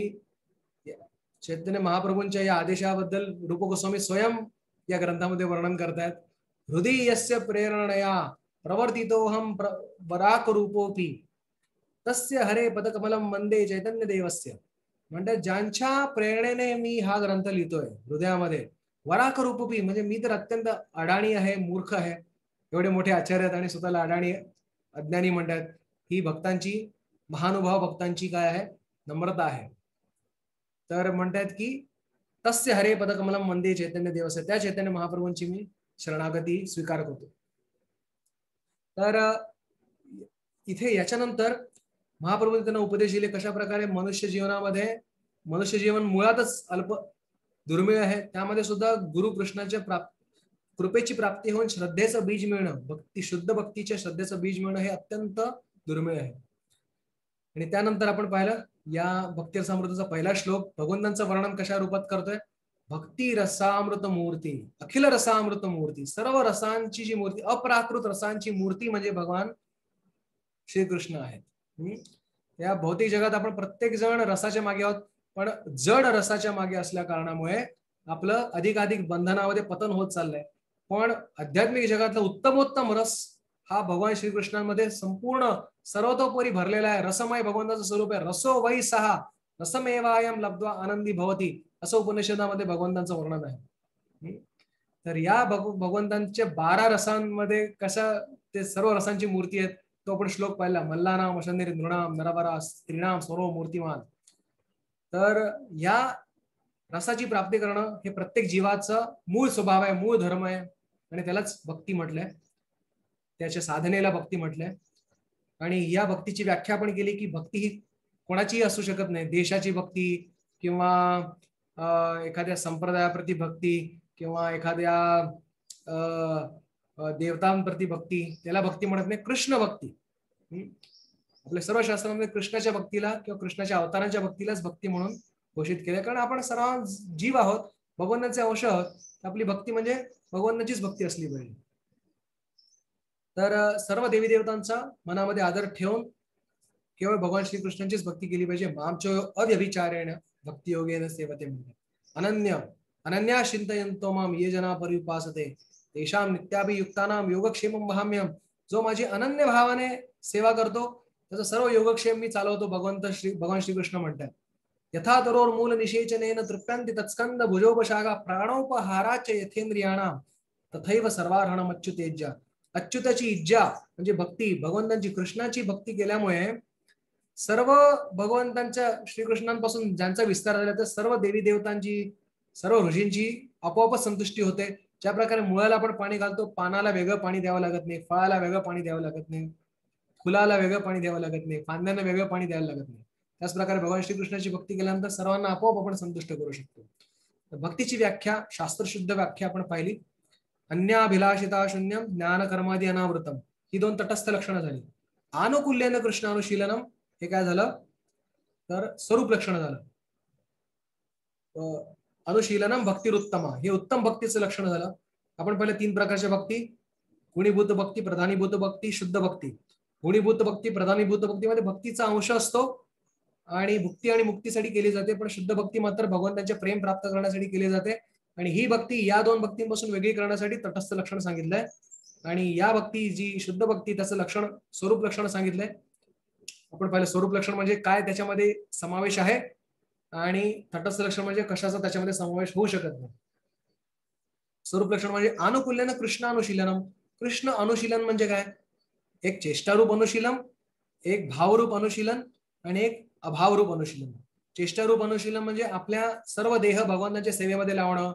चैतन्य महाप्रभूंच्या या आदेशाबद्दल रूप गोस्वामी स्वयं या ग्रंथामध्ये वर्णन करतायत. हृदय यस्य प्रेरणया प्रवर्तितोहम वराक रूपोपी तस्य हरे पदकमलम वंदे चैतन्य देवस्य. म्हणजे ज्यांच्या प्रेरणेने मी हा ग्रंथ लिहितोय हृदयामध्ये, वराक रूपोपी म्हणजे मी तर अत्यंत अडाणी आहे, मूर्ख आहे. एवढे मोठे आचार्य आहेत आणि स्वतःला अडाणी अज्ञानी म्हणतात. ही भक्तांची, महानुभाव भक्तांची काय आहे? नम्रता आहे. तर म्हणतात की तस्य हरे पदकमलम वंदे चैतन्य देवस्य, त्या चैतन्य महाप्रभूंची मी शरणागती स्वीकार करतो. तर इथे याच्यानंतर महाप्रभूंनी त्यांना उपदेश दिले कशा प्रकारे मनुष्य जीवनामध्ये, मनुष्य जीवन मुळातच अल्प दुर्मिळ आहे, त्यामध्ये सुद्धा गुरु कृष्णाच्या कृपेची प्राप्ती होऊन श्रद्धेचं बीज मिळणं, भक्ती, शुद्ध भक्तीच्या श्रद्धेचं बीज मिळणं हे अत्यंत दुर्मिळ आहे. आणि त्यानंतर आपण पाहिलं या भक्ती रसामृताचा पहिला श्लोक भगवंतांचं वर्णन कशा रूपात करतोय? भक्ती रसामृत मूर्ती, अखिल रसामृत मूर्ती, सर्व रसांची जी मूर्ती, अप्राकृत रसांची मूर्ती म्हणजे भगवान श्रीकृष्ण आहेत. या भौतिक जगात आपण प्रत्येक जण रसाच्या मागे आहोत, पण जड रसाच्या मागे असल्या कारणामुळे आपलं अधिकाधिक बंधनामध्ये पतन होत चाललंय. पण आध्यात्मिक जगातला उत्तमोत्तम रस हा भगवान श्रीकृष्णांमध्ये संपूर्ण सर्वतोपरी भरलेला आहे. रसमय भगवंताचं स्वरूप आहे. रसो वै सहा रसमेवायम लब्ध्वा आनंदी भवती, असं उपनिषदामध्ये भगवंतांचं वर्णन आहे. तर या भगवंतांच्या 12 रसांमध्ये कशा ते सर्व रसांची मूर्ती आहेत तो आपण श्लोक पाहिला. मल्लानाम वशंदरी नृणाम नरवरा स्त्रीणाम सर्व मूर्तिमान. तर या रसाची प्राप्ती करणं हे प्रत्येक जीवाचं मूळ स्वभाव आहे, मूळ धर्म आहे, आणि त्यालाच भक्ती म्हटलंय, त्याच्या साधनेला भक्ती म्हटलंय. आणि या भक्तीची व्याख्या आपण केली की भक्ती ही कोणाचीही असू शकत नाही. देशाची भक्ती किंवा एखाद्या संप्रदायाप्रती भक्ती किंवा एखाद्या देवतांप्रती भक्ती, त्याला भक्ती म्हणत नाही. कृष्ण भक्ती, आपल्या सर्व शास्त्रांमध्ये कृष्णाच्या भक्तीला किंवा कृष्णाच्या अवतारांच्या भक्तीलाच भक्ती म्हणून घोषित केलं, कारण आपण सर्व जीव आहोत, भगवंताचे अंश आहोत. आपली भक्ती म्हणजे भगवंताचीच भक्ती असली पाहिजे. तर सर्व देवी देवतांचा मनामध्ये आदर ठेवून केवळ भगवान श्रीकृष्णांचीच भक्ती केली पाहिजे. मामचो अव्यभिचारेण भक्ती योगेन सेवते म्हणतात. अनन्य अनन्या चिंतयन्तो माम ये जना पर्युपासते तेषां नित्याभियुक्तानां योगक्षेमं वहाम्यहम्. जो माझी अनन्य भावाने सेवा करतो त्याचा सर्व योगक्षेम मी चालवतो, भगवान श्रीकृष्ण म्हणतात. यथा तरोर मूल निषेचनेन तृप्यन्ति तत्स्कंद भुजोपशाखा प्राणोपहाराच यथेंद्रियाणाम तथैव सर्वार्हणम अच्युतेज्या. अच्युताची इज्जा म्हणजे भक्ती, भगवंतांची कृष्णाची भक्ती केल्यामुळे सर्व भगवंतांच्या श्रीकृष्णांपासून ज्यांचा विस्तार झाला त्या सर्व देवी देवतांची, सर्व ऋषींची आपोआपच संतुष्टी होते. ज्या प्रकारे मुळाला आपण पाणी घालतो, पानाला वेगळं पाणी द्यावं लागत नाही, फळाला वेगळं पाणी द्यावं लागत नाही, फुलाला वेगळं पाणी द्यावं लागत नाही, फांद्यांना वेगळं पाणी द्यावं लागत नाही. त्याच प्रकारे भगवान श्रीकृष्णाची भक्ती केल्यानंतर सर्वांना आपोआप आपण संतुष्ट करू शकतो. भक्तीची व्याख्या, शास्त्रशुद्ध व्याख्या आपण पाहिली. अन्याभिलाषिता शून्यम ज्ञान कर्मादी अनावृतम, ही दोन तटस्थ लक्षणं झाली. आनुकूल्यन कृष्णानुशीलनम, हे काय झालं तर स्वरूप लक्षण झालं. अनुशीलनम भक्तिरुत्तमा, हे उत्तम भक्तीचं लक्षण झालं. आपण पहिले 3 प्रकारच्या भक्ती, गुणीभूत भक्ती, प्रधानीभूत भक्ती, शुद्ध भक्ती. गुणीभूत भक्ती, प्रधानीभूत भक्तीमध्ये भक्तीचा अंश असतो आणि भुक्ती आणि मुक्तीसाठी केली जाते, पण शुद्ध भक्ती मात्र भगवंतांचे प्रेम प्राप्त करण्यासाठी केली जाते. आणि ही भक्ती या 2 भक्तींपासून वेगळी करण्यासाठी तटस्थ लक्षण सांगितलंय. आणि या भक्ती जी शुद्ध भक्ती त्याचं लक्षण स्वरूप लक्षण सांगितलंय. आपण पाहिलं स्वरूप लक्षण म्हणजे काय त्याच्यामध्ये समावेश आहे आणि तटस्थ लक्षण म्हणजे कशाचा त्याच्यामध्ये समावेश होऊ शकत नाही. स्वरूप लक्षण म्हणजे अनुकूल्यानं कृष्ण अनुशीलनम. कृष्ण अनुशीलन म्हणजे काय, एक चेष्टारूप अनुशीलन, एक भावरूप अनुशीलन आणि एक अभावरूप अनुशीलन. चेष्टारूप अनुशीलन म्हणजे आपल्या सर्व देह भगवंतांच्या सेवेमध्ये लावणं.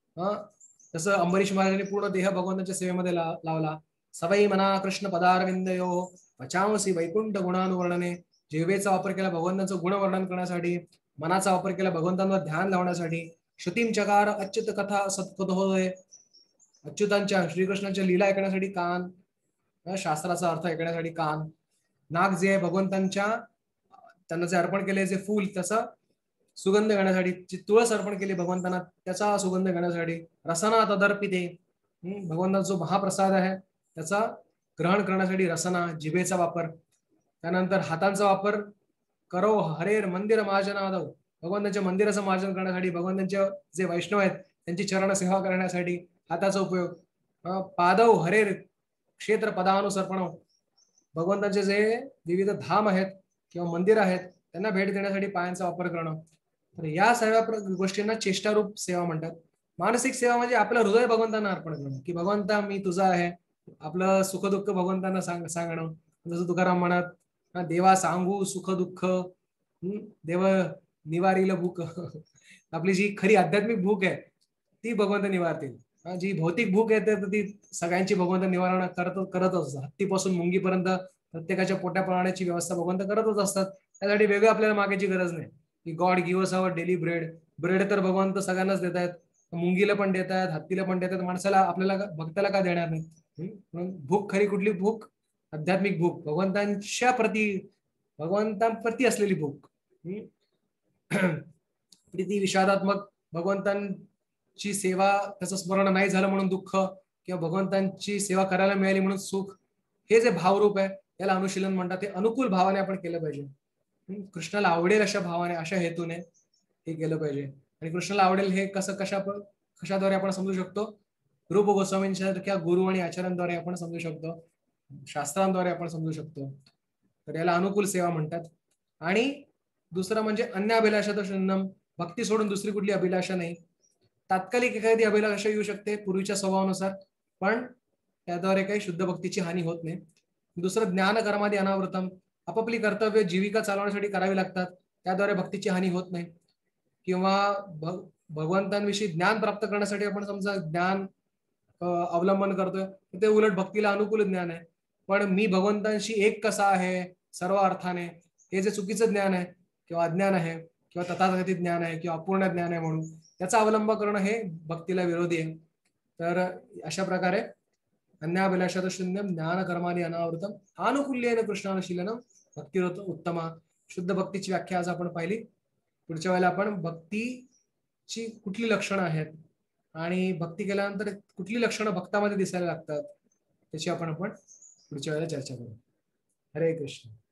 जसं अंबरीश महाराजांनी पूर्ण देह भगवंतांच्या सेवेमध्ये लावला. सवई मना कृष्ण पदारविंदयो वचांसी वैकुंठ गुणानुवर्णने. जिह्वेचा वापर केला भगवंतांचं गुणवर्णन करण्यासाठी, मनाचा वापर केला भगवंतांवर ध्यान लावण्यासाठी. श्रुतीम चकार अच्युत कथा सत्पदोदय, अच्युतांच्या श्रीकृष्णांच्या लीला ऐकण्यासाठी कान, शास्त्राचा अर्थ ऐकण्यासाठी कान. नाक जे आहे भगवंतांच्या त्यांना जे अर्पण केले जे फूल त्याचा सुगंध घेण्यासाठी, जी तुळस अर्पण केली भगवंतांना त्याचा सुगंध घेण्यासाठी. रसना तदर्पिते, भगवंतांचा जो महाप्रसाद आहे त्याचा ग्रहण करण्यासाठी रसना, जिभेचा वापर. त्यानंतर हातांचा वापर करो हरेर मंदिर मार्जनादव, भगवंतांच्या मंदिराचं मार्जन करण्यासाठी, भगवंतांचे जे वैष्णव आहेत त्यांची चरण सेवा करण्यासाठी हाताचा उपयोग. पादव हरेर क्षेत्र पदानुसर्पण, भगवंतांचे जे विविध धाम आहेत किंवा मंदिर आहेत त्यांना भेट देण्यासाठी पायांचा वापर करणं. तर या सर्व गोष्टींना चेष्टारूप सेवा म्हणतात. मानसिक सेवा म्हणजे आपलं हृदय भगवंतांना अर्पण करणं, की भगवंता मी तुझा आहे. आपलं सुखदुःख भगवंतांना सांगणं. जसं तुकाराम म्हणत, देवा सांगू सुख दुःख, देव निवारील भूक. आपली जी खरी आध्यात्मिक भूक आहे ती भगवंत निवारतील. जी भौतिक भूक आहे तर ती सगळ्यांची भगवंत निवारण करतच असतात. हत्तीपासून मुंगीपर्यंत प्रत्येकाच्या पोट्या पाळण्याची व्यवस्था भगवंत करतच असतात. त्यासाठी वेगळं आपल्याला मागायची गरज नाही, की God give us our daily bread. Bread तर भगवंत सगळ्यांनाच देत आहेत, मुंगीला पण देत आहेत, हत्तीला पण देत आहेत, माणसाला आपल्याला भक्ताला का देणार नाही. भूक खरी कुठली भूक, आध्यात्मिक भूक, भगवंतांप्रती असलेली भूक. प्रीती विषादात्मक, भगवंतांची सेवा त्याचं स्मरण नाही झालं म्हणून दुःख, किंवा भगवंतांची सेवा करायला मिळाली म्हणून सुख. हे जे भावरूप आहे याला अनुशीलन म्हणतात. ते अनुकूल भावाने आपण केलं पाहिजे. कृष्णाला आवडेल अशा भावाने, अशा हेतूने हे केलं पाहिजे. आणि कृष्णाला आवडेल हे कशाद्वारे आपण समजू शकतो, रूप गोस्वामींसारख्या गुरु आणि आचार्यांद्वारे आपण समजू शकतो, शास्त्रांद्वारे आपण समजू शकतो. तर याला अनुकूल सेवा म्हणतात. आणि दुसरं म्हणजे अन्याभिलाषा शून्यम, भक्ती सोडून दुसरी कुठली अभिलाषा नाही. तात्कालिक एखादी अभिलाषा येऊ शकते पूर्वीच्या स्वभावानुसार, पण त्याद्वारे काही शुद्ध भक्तीची हानी होत नाही. दुसरं ज्ञान कर्मादी अनावृतम, आपापली कर्तव्य जीविका चालवण्यासाठी करावी लागतात, त्याद्वारे भक्तीची हानी होत नाही. किंवा भगवंतांविषयी ज्ञान प्राप्त करण्यासाठी आपण समजा ज्ञान अवलंबन करतोय, ते उलट भक्तीला अनुकूल ज्ञान आहे. पण मी भगवंतांशी एक कसा आहे सर्व अर्थाने, हे जे चुकीचं ज्ञान आहे किंवा अज्ञान आहे किंवा तथाकथित ज्ञान आहे किंवा अपूर्ण ज्ञान आहे म्हणून त्याचा अवलंब करणं हे भक्तीला विरोधी आहे. तर अशा प्रकारे अन्याभिलाषा शून्यम ज्ञान कर्माणी अनावृतम आनुकूल्येन कृष्णानुशीलनम भक्ती उत्तमा शुद्ध भक्तीची व्याख्या आज आपण पाहिली. पुढच्या वेळेला आपण भक्तीची कुठली लक्षणं आहेत आणि भक्ती केल्यानंतर कुठली लक्षणं भक्तामध्ये दिसायला लागतात त्याची आपण पुढच्या वेळेला चर्चा करू. हरे कृष्ण.